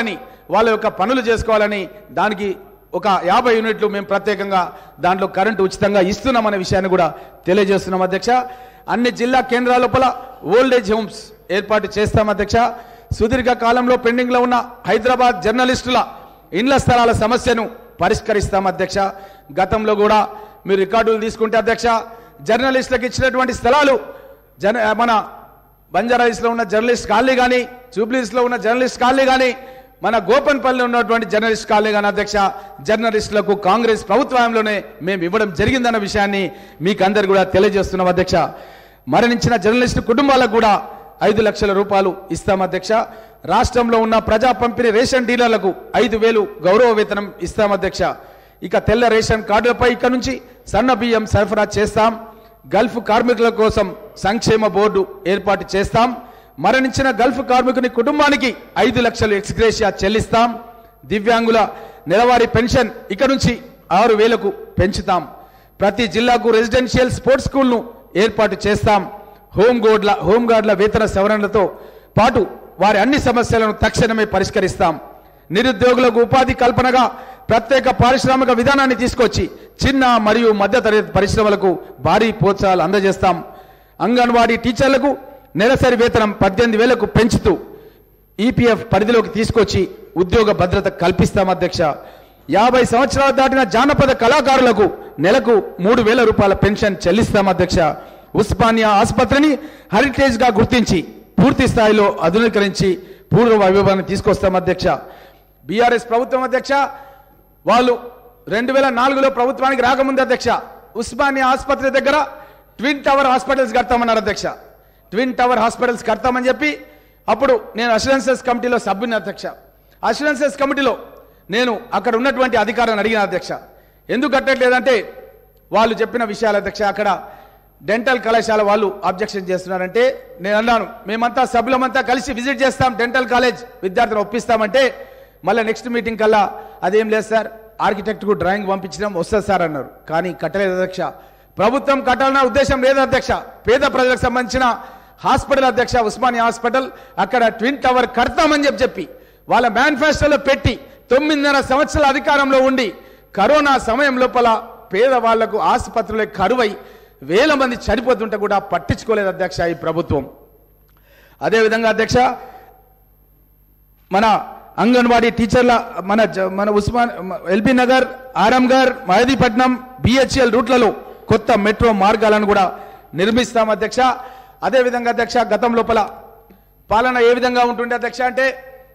వాళ్ళ యొక్క పనులు చేసుకోవాలని దానికి ఒక యాభై యూనిట్లు మేము ప్రత్యేకంగా దాంట్లో కరెంటు ఉచితంగా ఇస్తున్నామనే విషయాన్ని కూడా తెలియజేస్తున్నాం అధ్యక్ష. అన్ని జిల్లా కేంద్రాల లోపల ఓల్డేజ్ హోమ్స్ ఏర్పాటు చేస్తాం అధ్యక్ష. సుదీర్ఘ కాలంలో పెండింగ్లో ఉన్న హైదరాబాద్ జర్నలిస్టుల ఇండ్ల స్థలాల సమస్యను పరిష్కరిస్తాం అధ్యక్ష. గతంలో కూడా మీరు రికార్డులు తీసుకుంటే అధ్యక్ష, జర్నలిస్టులకు ఇచ్చినటువంటి స్థలాలు జన మన బంజారాహిల్స్లో ఉన్న జర్నలిస్ట్ కాలనీ కానీ, జూబ్లీహిల్స్లో ఉన్న జర్నలిస్ట్ కాలనీ కానీ, మన గోపన్పల్లిలో ఉన్నటువంటి జర్నలిస్ట్ కాలనీ కానీ అధ్యక్ష, జర్నలిస్టులకు కాంగ్రెస్ ప్రభుత్వంలోనే మేము ఇవ్వడం జరిగిందన్న విషయాన్ని మీకు అందరు కూడా తెలియజేస్తున్నాం అధ్యక్ష. మరణించిన జర్నలిస్టు కుటుంబాలకు కూడా ఐదు లక్షల రూపాయలు ఇస్తాం అధ్యక్ష. రాష్ట్రంలో ఉన్న ప్రజా పంపిణీ రేషన్ డీలర్లకు ఐదు వేలు గౌరవ వేతనం ఇస్తాం అధ్యక్ష. ఇక తెల్ల రేషన్ కార్డులపై ఇక నుంచి సన్న బియ్యం సరఫరా చేస్తాం. గల్ఫ్ కార్మికుల కోసం సంక్షేమ బోర్డు ఏర్పాటు చేస్తాం. మరణించిన గల్ఫ్ కార్మికుని కుటుంబానికి ఐదు లక్షలు ఎక్స్గ్రేషియా చెల్లిస్తాం. దివ్యాంగుల నెలవారీ పెన్షన్ ఇక నుంచి ఆరు వేలకు పెంచుతాం. ప్రతి జిల్లాకు రెసిడెన్షియల్ స్పోర్ట్స్ స్కూల్ను ఏర్పాటు చేస్తాం. హోంగార్డ్ల హోంగార్డ్ల వేతన సవరణలతో పాటు వారి అన్ని సమస్యలను తక్షణమే పరిష్కరిస్తాం. నిరుద్యోగులకు ఉపాధి కల్పనగా ప్రత్యేక పారిశ్రామిక విధానాన్ని తీసుకొచ్చి చిన్న మరియు మధ్యతరగతి పరిశ్రమలకు భారీ ప్రోత్సాహాలు అందజేస్తాం. అంగన్వాడీ టీచర్లకు నెలసరి వేతనం పద్దెనిమిది వేలకు పెంచుతూ ఈపీఎఫ్ పరిధిలోకి తీసుకొచ్చి ఉద్యోగ భద్రత కల్పిస్తాం అధ్యక్ష. యాభై సంవత్సరాలు దాటిన జానపద కళాకారులకు నెలకు మూడు వేల రూపాయల పెన్షన్ చెల్లిస్తాం అధ్యక్ష. ఉస్మానియా ఆసుపత్రిని హెరిటేజ్ గా గుర్తించి పూర్తి స్థాయిలో ఆధునీకరించి పూర్వ వైభవాన్ని తీసుకొస్తాం అధ్యక్ష. బీఆర్ఎస్ ప్రభుత్వం అధ్యక్ష, వాళ్ళు రెండు వేల నాలుగులో ప్రభుత్వానికి రాకముందు అధ్యక్ష, ఉస్మానియా ఆసుపత్రి దగ్గర ట్విన్ టవర్ హాస్పిటల్స్ కడతామన్నారు అధ్యక్ష. ట్విన్ టవర్ హాస్పిటల్స్ కడతామని చెప్పి అప్పుడు నేను అష్యూరెన్సెస్ కమిటీలో సభ్యుని అధ్యక్ష. అష్యూరెన్సెస్ కమిటీలో నేను అక్కడ ఉన్నటువంటి అధికారాన్ని అడిగిన అధ్యక్ష, ఎందుకు కట్టట్లేదంటే వాళ్ళు చెప్పిన విషయాలు అధ్యక్ష, అక్కడ డెంటల్ కళాశాల వాళ్ళు అబ్జెక్షన్ చేస్తున్నారంటే నేను అన్నాను, మేమంతా సభ్యులమంతా కలిసి విజిట్ చేస్తాం, డెంటల్ కాలేజ్ విద్యార్థులను ఒప్పిస్తామంటే మళ్ళీ నెక్స్ట్ మీటింగ్ కల్లా అదేం లేదు సార్, ఆర్కిటెక్ట్కు డ్రాయింగ్ పంపించడం వస్తుంది సార్ అన్నారు. కానీ కట్టలేదు అధ్యక్ష. ప్రభుత్వం కట్టాలన్న ఉద్దేశం లేదు అధ్యక్ష. పేద ప్రజలకు సంబంధించిన హాస్పిటల్ అధ్యక్ష, ఉస్మానియా హాస్పిటల్, అక్కడ ట్విన్ టవర్ కడతామని చెప్పి చెప్పి వాళ్ళ మేనిఫెస్టోలో పెట్టి తొమ్మిదిన్నర సంవత్సరాల అధికారంలో ఉండి కరోనా సమయం లోపల పేదవాళ్లకు ఆసుపత్రులే కరువై వేల మంది చనిపోతుంటే కూడా పట్టించుకోలేదు అధ్యక్ష ఈ ప్రభుత్వం. అదేవిధంగా అధ్యక్ష, మన అంగన్వాడీ టీచర్ల మన మన ఉస్మాన్ ఎల్బీ నగర్, ఆరంగర్, మహదీపట్నం, బిహెచ్ఎల్ రూట్లలో కొత్త మెట్రో మార్గాలను కూడా నిర్మిస్తాం అధ్యక్ష. అదేవిధంగా అధ్యక్ష, గతం లోపల పాలన ఏ విధంగా ఉంటుండే అధ్యక్ష అంటే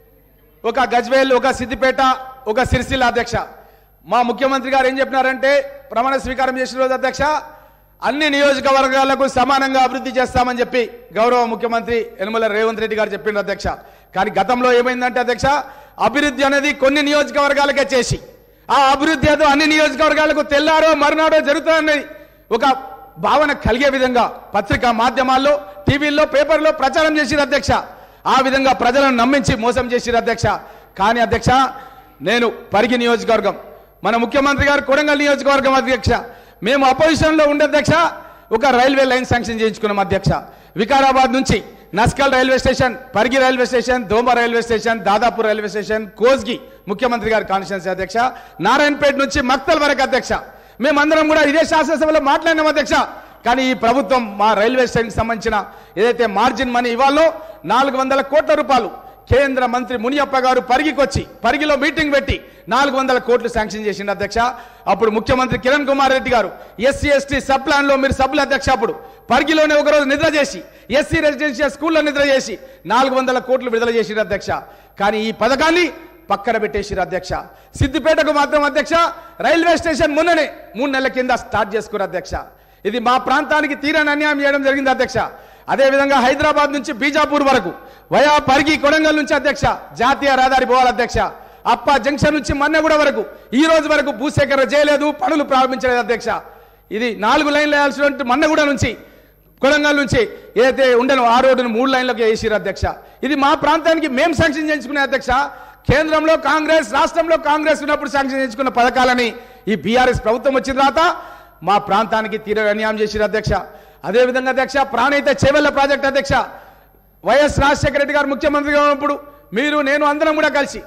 ఒక గజ్వేల్, ఒక సిద్దిపేట, ఒక సిరిసిల్ల అధ్యక్ష. మా ముఖ్యమంత్రి గారు ఏం చెప్పినారంటే ప్రమాణ స్వీకారం చేసిన రోజు అధ్యక్ష, అన్ని నియోజకవర్గాలకు సమానంగా అభివృద్ధి చేస్తామని చెప్పి గౌరవ ముఖ్యమంత్రి యనమల రేవంత్ రెడ్డి గారు చెప్పిండ్రు అధ్యక్ష. కానీ గతంలో ఏమైందంటే అధ్యక్ష, అభివృద్ధి అనేది కొన్ని నియోజకవర్గాలకే చేసి ఆ అభివృద్ధి ఏదో అన్ని నియోజకవర్గాలకు తెల్లారో మరునాడో జరుగుతుందని ఒక భావన కలిగే విధంగా పత్రికా మాధ్యమాల్లో, టీవీల్లో, పేపర్లో ప్రచారం చేసిరు అధ్యక్ష. ఆ విధంగా ప్రజలను నమ్మించి మోసం చేసిరు అధ్యక్ష. కానీ అధ్యక్ష, నేను పరిగి నియోజకవర్గం, మన ముఖ్యమంత్రి గారు కొడంగల్ నియోజకవర్గం అధ్యక్ష, మేము అపోజిషన్ లో ఉండే అధ్యక్ష ఒక రైల్వే లైన్ శాంక్షన్ చేయించుకున్నాం అధ్యక్ష. వికారాబాద్ నుంచి Naskal railway station, Parigi railway station, Doma railway station, Dadapur railway station, Kosgi ముఖ్యమంత్రి గారి కాన్స్టిట్యున్సీ అధ్యక్ష, నారాయణపేట నుంచి మక్తల్ వరకు అధ్యక్ష. మేమందరం కూడా ఇదే శాసనసభలో మాట్లాడినాం అధ్యక్ష. కానీ ఈ ప్రభుత్వం మా రైల్వే స్టేషన్ సంబంధించిన ఏదైతే మార్జిన్ మనీ ఇవ్వాలో నాలుగు వందల కోట్ల రూపాయలు కేంద్ర మంత్రి మునియప్ప గారు పరిగికి వచ్చి పరిగిలో మీటింగ్ పెట్టి నాలుగు వందల కోట్లు శాంక్షన్ చేసిండు అధ్యక్ష. అప్పుడు ముఖ్యమంత్రి కిరణ్ కుమార్ రెడ్డి గారు ఎస్సీ ఎస్టీ సబ్ ప్లాన్ లో మీరు సభ్యులు అధ్యక్ష, అప్పుడు పరిగిలోనే ఒకరోజు నిద్ర చేసి ఎస్సీ రెసిడెన్షియల్ స్కూల్లో నిద్ర చేసి నాలుగు వందల కోట్లు విడుదల చేసిండు అధ్యక్ష. కానీ ఈ పథకాన్ని పక్కన పెట్టేసిరు అధ్యక్ష. సిద్దిపేటకు మాత్రం అధ్యక్ష రైల్వే స్టేషన్ మొన్ననే మూడు నెలల కింద స్టార్ట్ చేసుకున్నారు అధ్యక్ష. ఇది మా ప్రాంతానికి తీరని అన్యాయం చేయడం జరిగింది అధ్యక్ష. అదేవిధంగా హైదరాబాద్ నుంచి బీజాపూర్ వరకు వయా పరిగి కొడంగల్ నుంచి అధ్యక్ష జాతీయ రహదారి పోవాలి అధ్యక్ష. అప్ప జంక్షన్ నుంచి మన్నెగూడ వరకు ఈ రోజు వరకు భూసేకరణ చేయలేదు, పనులు ప్రారంభించలేదు అధ్యక్ష. ఇది నాలుగు లైన్లు వేయాల్సిన మన్నెగూడ నుంచి కొడంగల్ నుంచి ఏదైతే ఉండను ఆ రోడ్డును మూడు లైన్లకు వేసిరు అధ్యక్ష. ఇది మా ప్రాంతానికి మేము శాంక్షన్ చేయించుకునే అధ్యక్ష. కేంద్రంలో కాంగ్రెస్, రాష్ట్రంలో కాంగ్రెస్ ఉన్నప్పుడు శాంక్షన్ చేయించుకున్న పథకాలని ఈ బీఆర్ఎస్ ప్రభుత్వం వచ్చిన తర్వాత మా ప్రాంతానికి తీర అన్యాయం చేసిరు అధ్యక్ష. అదేవిధంగా అధ్యక్ష, ప్రాణహిత చేవెళ్ల ప్రాజెక్ట్ అధ్యక్ష, వైఎస్ రాజశేఖర రెడ్డి గారు ముఖ్యమంత్రిగా ఉన్నప్పుడు మీరు నేను అందరం కూడా కలిసి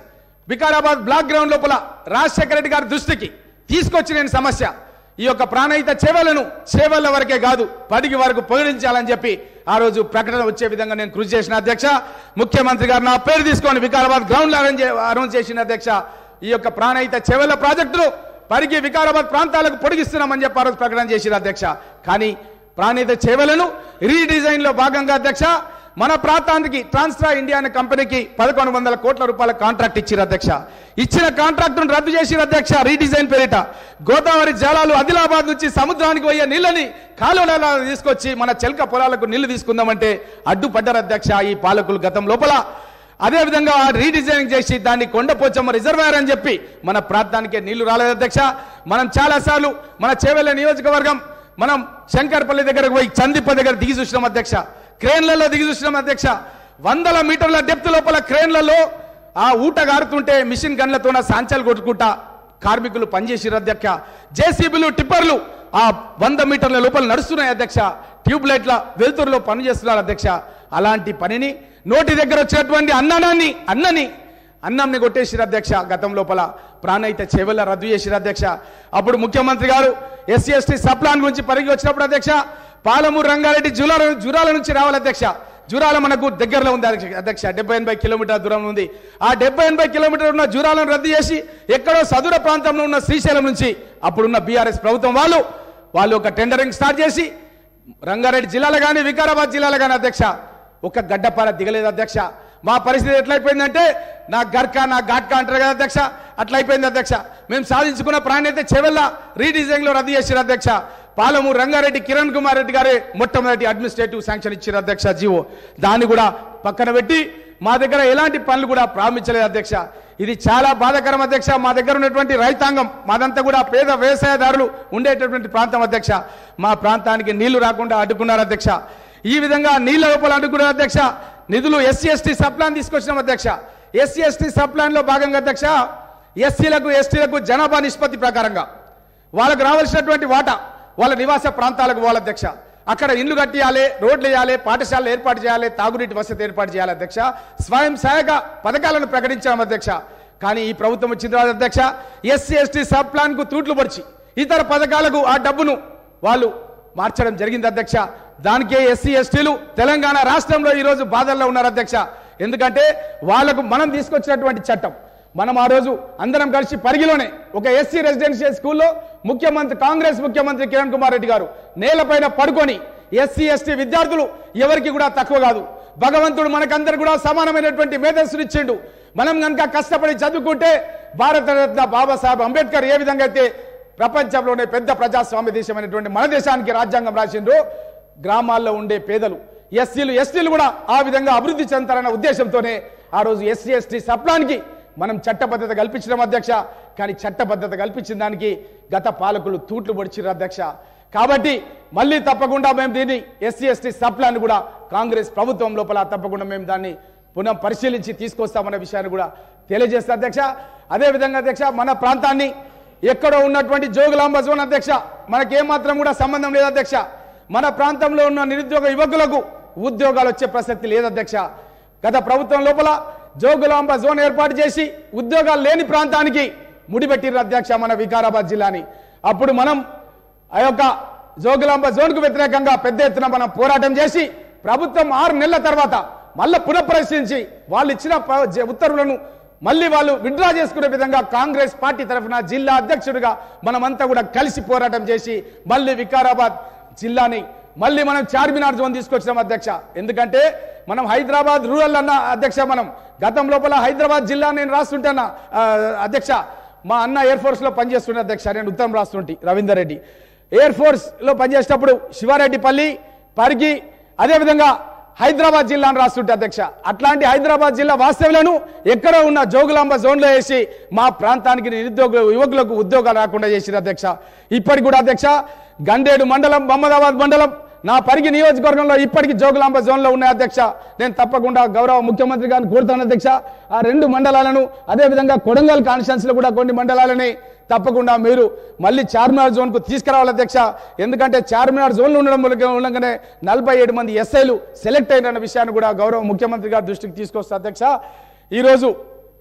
వికారాబాద్ బ్లాక్ గ్రౌండ్ లోపల రాజశేఖర రెడ్డి గారి దృష్టికి తీసుకొచ్చి నేను సమస్య ఈ యొక్క ప్రాణహిత చేవలను చేవల వరకే కాదు పడికి వరకు పొగిడించాలని చెప్పి ఆ రోజు ప్రకటన వచ్చే విధంగా నేను కృషి చేసిన అధ్యక్ష. ముఖ్యమంత్రి గారు నా పేరు తీసుకొని వికారాబాద్ గ్రౌండ్ అనౌన్స్ చేసిన అధ్యక్ష. ఈ యొక్క ప్రాణహిత చేవల ప్రాజెక్టును పరిగి వికారాబాద్ ప్రాంతాలకు పొడిగిస్తున్నామని చెప్పి ఆ రోజు ప్రకటన చేసిన అధ్యక్ష. కానీ ప్రాణహిత చేవలను రీడిజైన్ లో భాగంగా అధ్యక్ష మన ప్రాంతానికి ట్రాన్స్ట్రా ఇండియా అనే కంపెనీకి పదకొండు వందల కోట్ల రూపాయల కాంట్రాక్ట్ ఇచ్చారు అధ్యక్ష. ఇచ్చిన కాంట్రాక్టును రద్దు చేసిన అధ్యక్ష. రీడిజైన్ పేరిట గోదావరి జలాలు ఆదిలాబాద్ నుంచి సముద్రానికి పోయే నీళ్ళని కాలువల తీసుకొచ్చి మన చెల్క పొలాలకు నీళ్లు తీసుకుందామంటే అడ్డుపడ్డారు అధ్యక్ష ఈ పాలకులు గతం లోపల. అదేవిధంగా రీడిజైనింగ్ చేసి దాన్ని కొండపోచమ్మ రిజర్వాయర్ అని చెప్పి మన ప్రాంతానికే నీళ్లు రాలేదు అధ్యక్ష. మనం చాలా సార్లు మన చేవెళ్ళ నియోజకవర్గం మనం శంకర్పల్లి దగ్గరకు పోయి చందిప్ప దగ్గర దిగి చూసినాం అధ్యక్ష. క్రేన్లలో దిగి చూసినాం అధ్యక్ష. వందల మీటర్ల డెప్త్ లోపల క్రేన్లలో ఆ ఊట గారుతుంటే మిషన్ గన్లతో సాంచాలు కొట్టుకుంటా కార్మికులు పనిచేసిరు అధ్యక్ష. జేసీబీలు టిప్పర్లు ఆ వంద మీటర్ల లోపల నడుస్తున్నాయి అధ్యక్ష. ట్యూబ్ లైట్ల వెలుతురులో పని చేస్తున్నారు అధ్యక్ష. అలాంటి పనిని నోటి దగ్గర వచ్చినటువంటి అన్నాన్ని అన్నని అన్నంని కొట్టేసిరు అధ్యక్ష. గతం లోపల ప్రాణహిత చేవెళ్ళ రద్దు చేసిరు అధ్యక్ష. అప్పుడు ముఖ్యమంత్రి గారు ఎస్సీ ఎస్టీ సప్లాన్ గురించి పరిగి వచ్చినప్పుడు అధ్యక్ష పాలమూరు రంగారెడ్డి జురాల జురాల నుంచి రావాలి అధ్యక్ష. జురాల మనకు దగ్గరలో ఉంది అధ్యక్ష. డెబ్బై ఎనభై కిలోమీటర్ల దూరం ఉంది. ఆ డెబ్బై ఎనభై కిలోమీటర్ ఉన్న జురాలను రద్దు చేసి ఎక్కడో సదుర ప్రాంతంలో ఉన్న శ్రీశైలం నుంచి అప్పుడున్న బీఆర్ఎస్ ప్రభుత్వం వాళ్ళు వాళ్ళు ఒక టెండరింగ్ స్టార్ట్ చేసి రంగారెడ్డి జిల్లాలో కానీ వికారాబాద్ జిల్లాలో కానీ అధ్యక్ష ఒక గడ్డపార దిగలేదు అధ్యక్ష. మా పరిస్థితి ఎట్లయిపోయిందంటే నా గర్కా నా ఘాట్కా అంటారు కదా అధ్యక్ష. అట్లా అయిపోయింది అధ్యక్ష. మేము సాధించుకున్న ప్రాణ్యత చెవెళ్ళ రీడిజైన్ లో రద్దు చేశారు అధ్యక్ష. పాలమూరు రంగారెడ్డి కిరణ్ కుమార్ రెడ్డి గారే మొట్టమొదటి అడ్మినిస్ట్రేటివ్ శాంక్షన్ ఇచ్చారు అధ్యక్ష జీవో. దాన్ని కూడా పక్కన పెట్టి మా దగ్గర ఎలాంటి పనులు కూడా ప్రారంభించలేదు అధ్యక్ష. ఇది చాలా బాధాకరం అధ్యక్ష. మా దగ్గర ఉన్నటువంటి రైతాంగం మాదంతా కూడా పేద వ్యవసాయదారులు ఉండేటటువంటి ప్రాంతం అధ్యక్ష. మా ప్రాంతానికి నీళ్లు రాకుండా అడ్డుకున్నారు అధ్యక్ష. ఈ విధంగా నీళ్ల లోపల అడ్డుకున్నారు అధ్యక్ష. నిధులు ఎస్సీ ఎస్టీ సప్లాన్ తీసుకొచ్చినాం అధ్యక్ష. ఎస్సీ ఎస్టీ సప్లాన్ లో భాగంగా అధ్యక్ష ఎస్సీలకు ఎస్టీలకు జనాభా నిష్పత్తి ప్రకారంగా వాళ్ళకు రావాల్సినటువంటి వాటా వాళ్ళ నివాస ప్రాంతాలకు పోవాలి అధ్యక్ష. అక్కడ ఇల్లు కట్టియాలి, రోడ్లు వేయాలి, పాఠశాలలు ఏర్పాటు చేయాలి, తాగునీటి వసతి ఏర్పాటు చేయాలి అధ్యక్ష. స్వయం సహాయక పథకాలను ప్రకటించాం అధ్యక్ష. కానీ ఈ ప్రభుత్వం వచ్చిన తర్వాత అధ్యక్ష ఎస్సీ ఎస్టీ సబ్ ప్లాన్ కు తూట్లు పడిచి ఇతర పథకాలకు ఆ డబ్బును వాళ్ళు మార్చడం జరిగింది అధ్యక్ష. దానికే ఎస్సీ ఎస్టీలు తెలంగాణ రాష్ట్రంలో ఈ రోజు బాధల్లో ఉన్నారు అధ్యక్ష. ఎందుకంటే వాళ్లకు మనం తీసుకొచ్చినటువంటి చట్టం మనం ఆ రోజు అందరం కలిసి పరిగిలోనే ఒక ఎస్సీ రెసిడెన్షియల్ స్కూల్లో ముఖ్యమంత్రి కాంగ్రెస్ ముఖ్యమంత్రి కిరణ్ కుమార్ రెడ్డి గారు నేలపైన పడుకొని ఎస్సీ ఎస్టీ విద్యార్థులు ఎవరికి కూడా తక్కువ కాదు, భగవంతుడు మనకందరు కూడా సమానమైనటువంటి మేధస్సులు ఇచ్చిండు. మనం కనుక కష్టపడి చదువుకుంటే భారతరత్న బాబాసాహెబ్ అంబేద్కర్ ఏ విధంగా అయితే ప్రపంచంలోనే పెద్ద ప్రజాస్వామ్య దేశమైనటువంటి మన దేశానికి రాజ్యాంగం రాసిండ్రో గ్రామాల్లో ఉండే పేదలు ఎస్సీలు ఎస్టీలు కూడా ఆ విధంగా అభివృద్ధి చెందాలన్న ఉద్దేశంతోనే ఆ రోజు ఎస్సీ ఎస్టీ సప్లాన్కి మనం చట్టబద్ధత కల్పించడం అధ్యక్ష. కానీ చట్టబద్ధత కల్పించిన దానికి గత పాలకులు తూట్లు పొడిచిరు అధ్యక్ష. కాబట్టి మళ్ళీ తప్పకుండా మేము దీన్ని ఎస్సీ ఎస్టీ సప్లాన్ కూడా కాంగ్రెస్ ప్రభుత్వం లోపల తప్పకుండా మేము దాన్ని పునః పరిశీలించి తీసుకొస్తామనే విషయాన్ని కూడా తెలియజేస్తా అధ్యక్ష. అదేవిధంగా అధ్యక్ష మన ప్రాంతాన్ని ఎక్కడో ఉన్నటువంటి జోగులాంబ జోన్ అధ్యక్ష మనకేమాత్రం కూడా సంబంధం లేదు అధ్యక్ష. మన ప్రాంతంలో ఉన్న నిరుద్యోగ యువకులకు ఉద్యోగాలు వచ్చే ప్రసక్తి లేదు అధ్యక్ష. గత ప్రభుత్వం లోపల జోగులాంబ జోన్ ఏర్పాటు చేసి ఉద్యోగాలు లేని ప్రాంతానికి ముడిపెట్టిరు అధ్యక్ష మన వికారాబాద్ జిల్లాని. అప్పుడు మనం ఆ యొక్క జోగులాంబ జోన్కు వ్యతిరేకంగా పెద్ద ఎత్తున మనం పోరాటం చేసి ప్రభుత్వం ఆరు నెలల తర్వాత మళ్ళీ పునఃపరిశీలించి వాళ్ళు ఇచ్చిన ఉత్తర్వులను మళ్ళీ వాళ్ళు విత్డ్రా చేసుకునే విధంగా కాంగ్రెస్ పార్టీ తరఫున జిల్లా అధ్యక్షుడిగా మనమంతా కూడా కలిసి పోరాటం చేసి మళ్ళీ వికారాబాద్ జిల్లాని మళ్ళీ మనం చార్మినార్ జోన్ తీసుకొచ్చినాం అధ్యక్ష. ఎందుకంటే మనం హైదరాబాద్ రూరల్ అన్న అధ్యక్ష మనం గతం లోపల హైదరాబాద్ జిల్లా నేను రాస్తుంటాను అధ్యక్ష. మా అన్న ఎయిర్ ఫోర్స్ లో పనిచేస్తుండే అధ్యక్ష. నేను ఉత్తరం రాస్తుంటే రవీందర్ రెడ్డి ఎయిర్ ఫోర్స్ లో పనిచేసేటప్పుడు శివారెడ్డిపల్లి పరిగి అదేవిధంగా హైదరాబాద్ జిల్లాను రాస్తుంటే అధ్యక్ష. అట్లాంటి హైదరాబాద్ జిల్లా వాస్తవ్యులను ఎక్కడో ఉన్న జోగులాంబ జోన్ లో వేసి మా ప్రాంతానికి నిరుద్యోగ యువకులకు ఉద్యోగాలు రాకుండా చేసిన అధ్యక్ష. ఇప్పటికి కూడా అధ్యక్ష గండేడు మండలం మహమ్మదాబాద్ మండలం నా పరిగి నియోజకవర్గంలో ఇప్పటికీ జోగులాంబ జోన్ లో ఉన్నాయి అధ్యక్ష. నేను తప్పకుండా గౌరవ ముఖ్యమంత్రి గారిని కోరుతాను అధ్యక్ష ఆ రెండు మండలాలను అదేవిధంగా కొడంగల్ కాన్స్టిట్యున్సీలో కూడా కొన్ని మండలాలని తప్పకుండా మీరు మళ్ళీ చార్మినార్ జోన్ కు తీసుకురావాలి అధ్యక్ష. ఎందుకంటే చార్మినార్ జోన్ లో ఉండడం ఉండగానే నలభై ఏడు మంది ఎస్ఐలు సెలెక్ట్ అయిన విషయాన్ని కూడా గౌరవ ముఖ్యమంత్రి గారి దృష్టికి తీసుకొస్తా అధ్యక్ష. ఈరోజు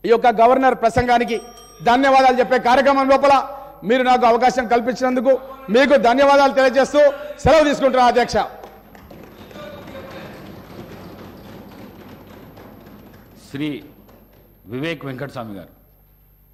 ఈ యొక్క గవర్నర్ ప్రసంగానికి ధన్యవాదాలు చెప్పే కార్యక్రమం లోపల మీరు నాకు అవకాశం కల్పించినందుకు మీకు ధన్యవాదాలు తెలియజేస్తూ సెలవు తీసుకుంటున్నా అధ్యక్ష. శ్రీ వివేక్ వెంకటస్వామి గారు.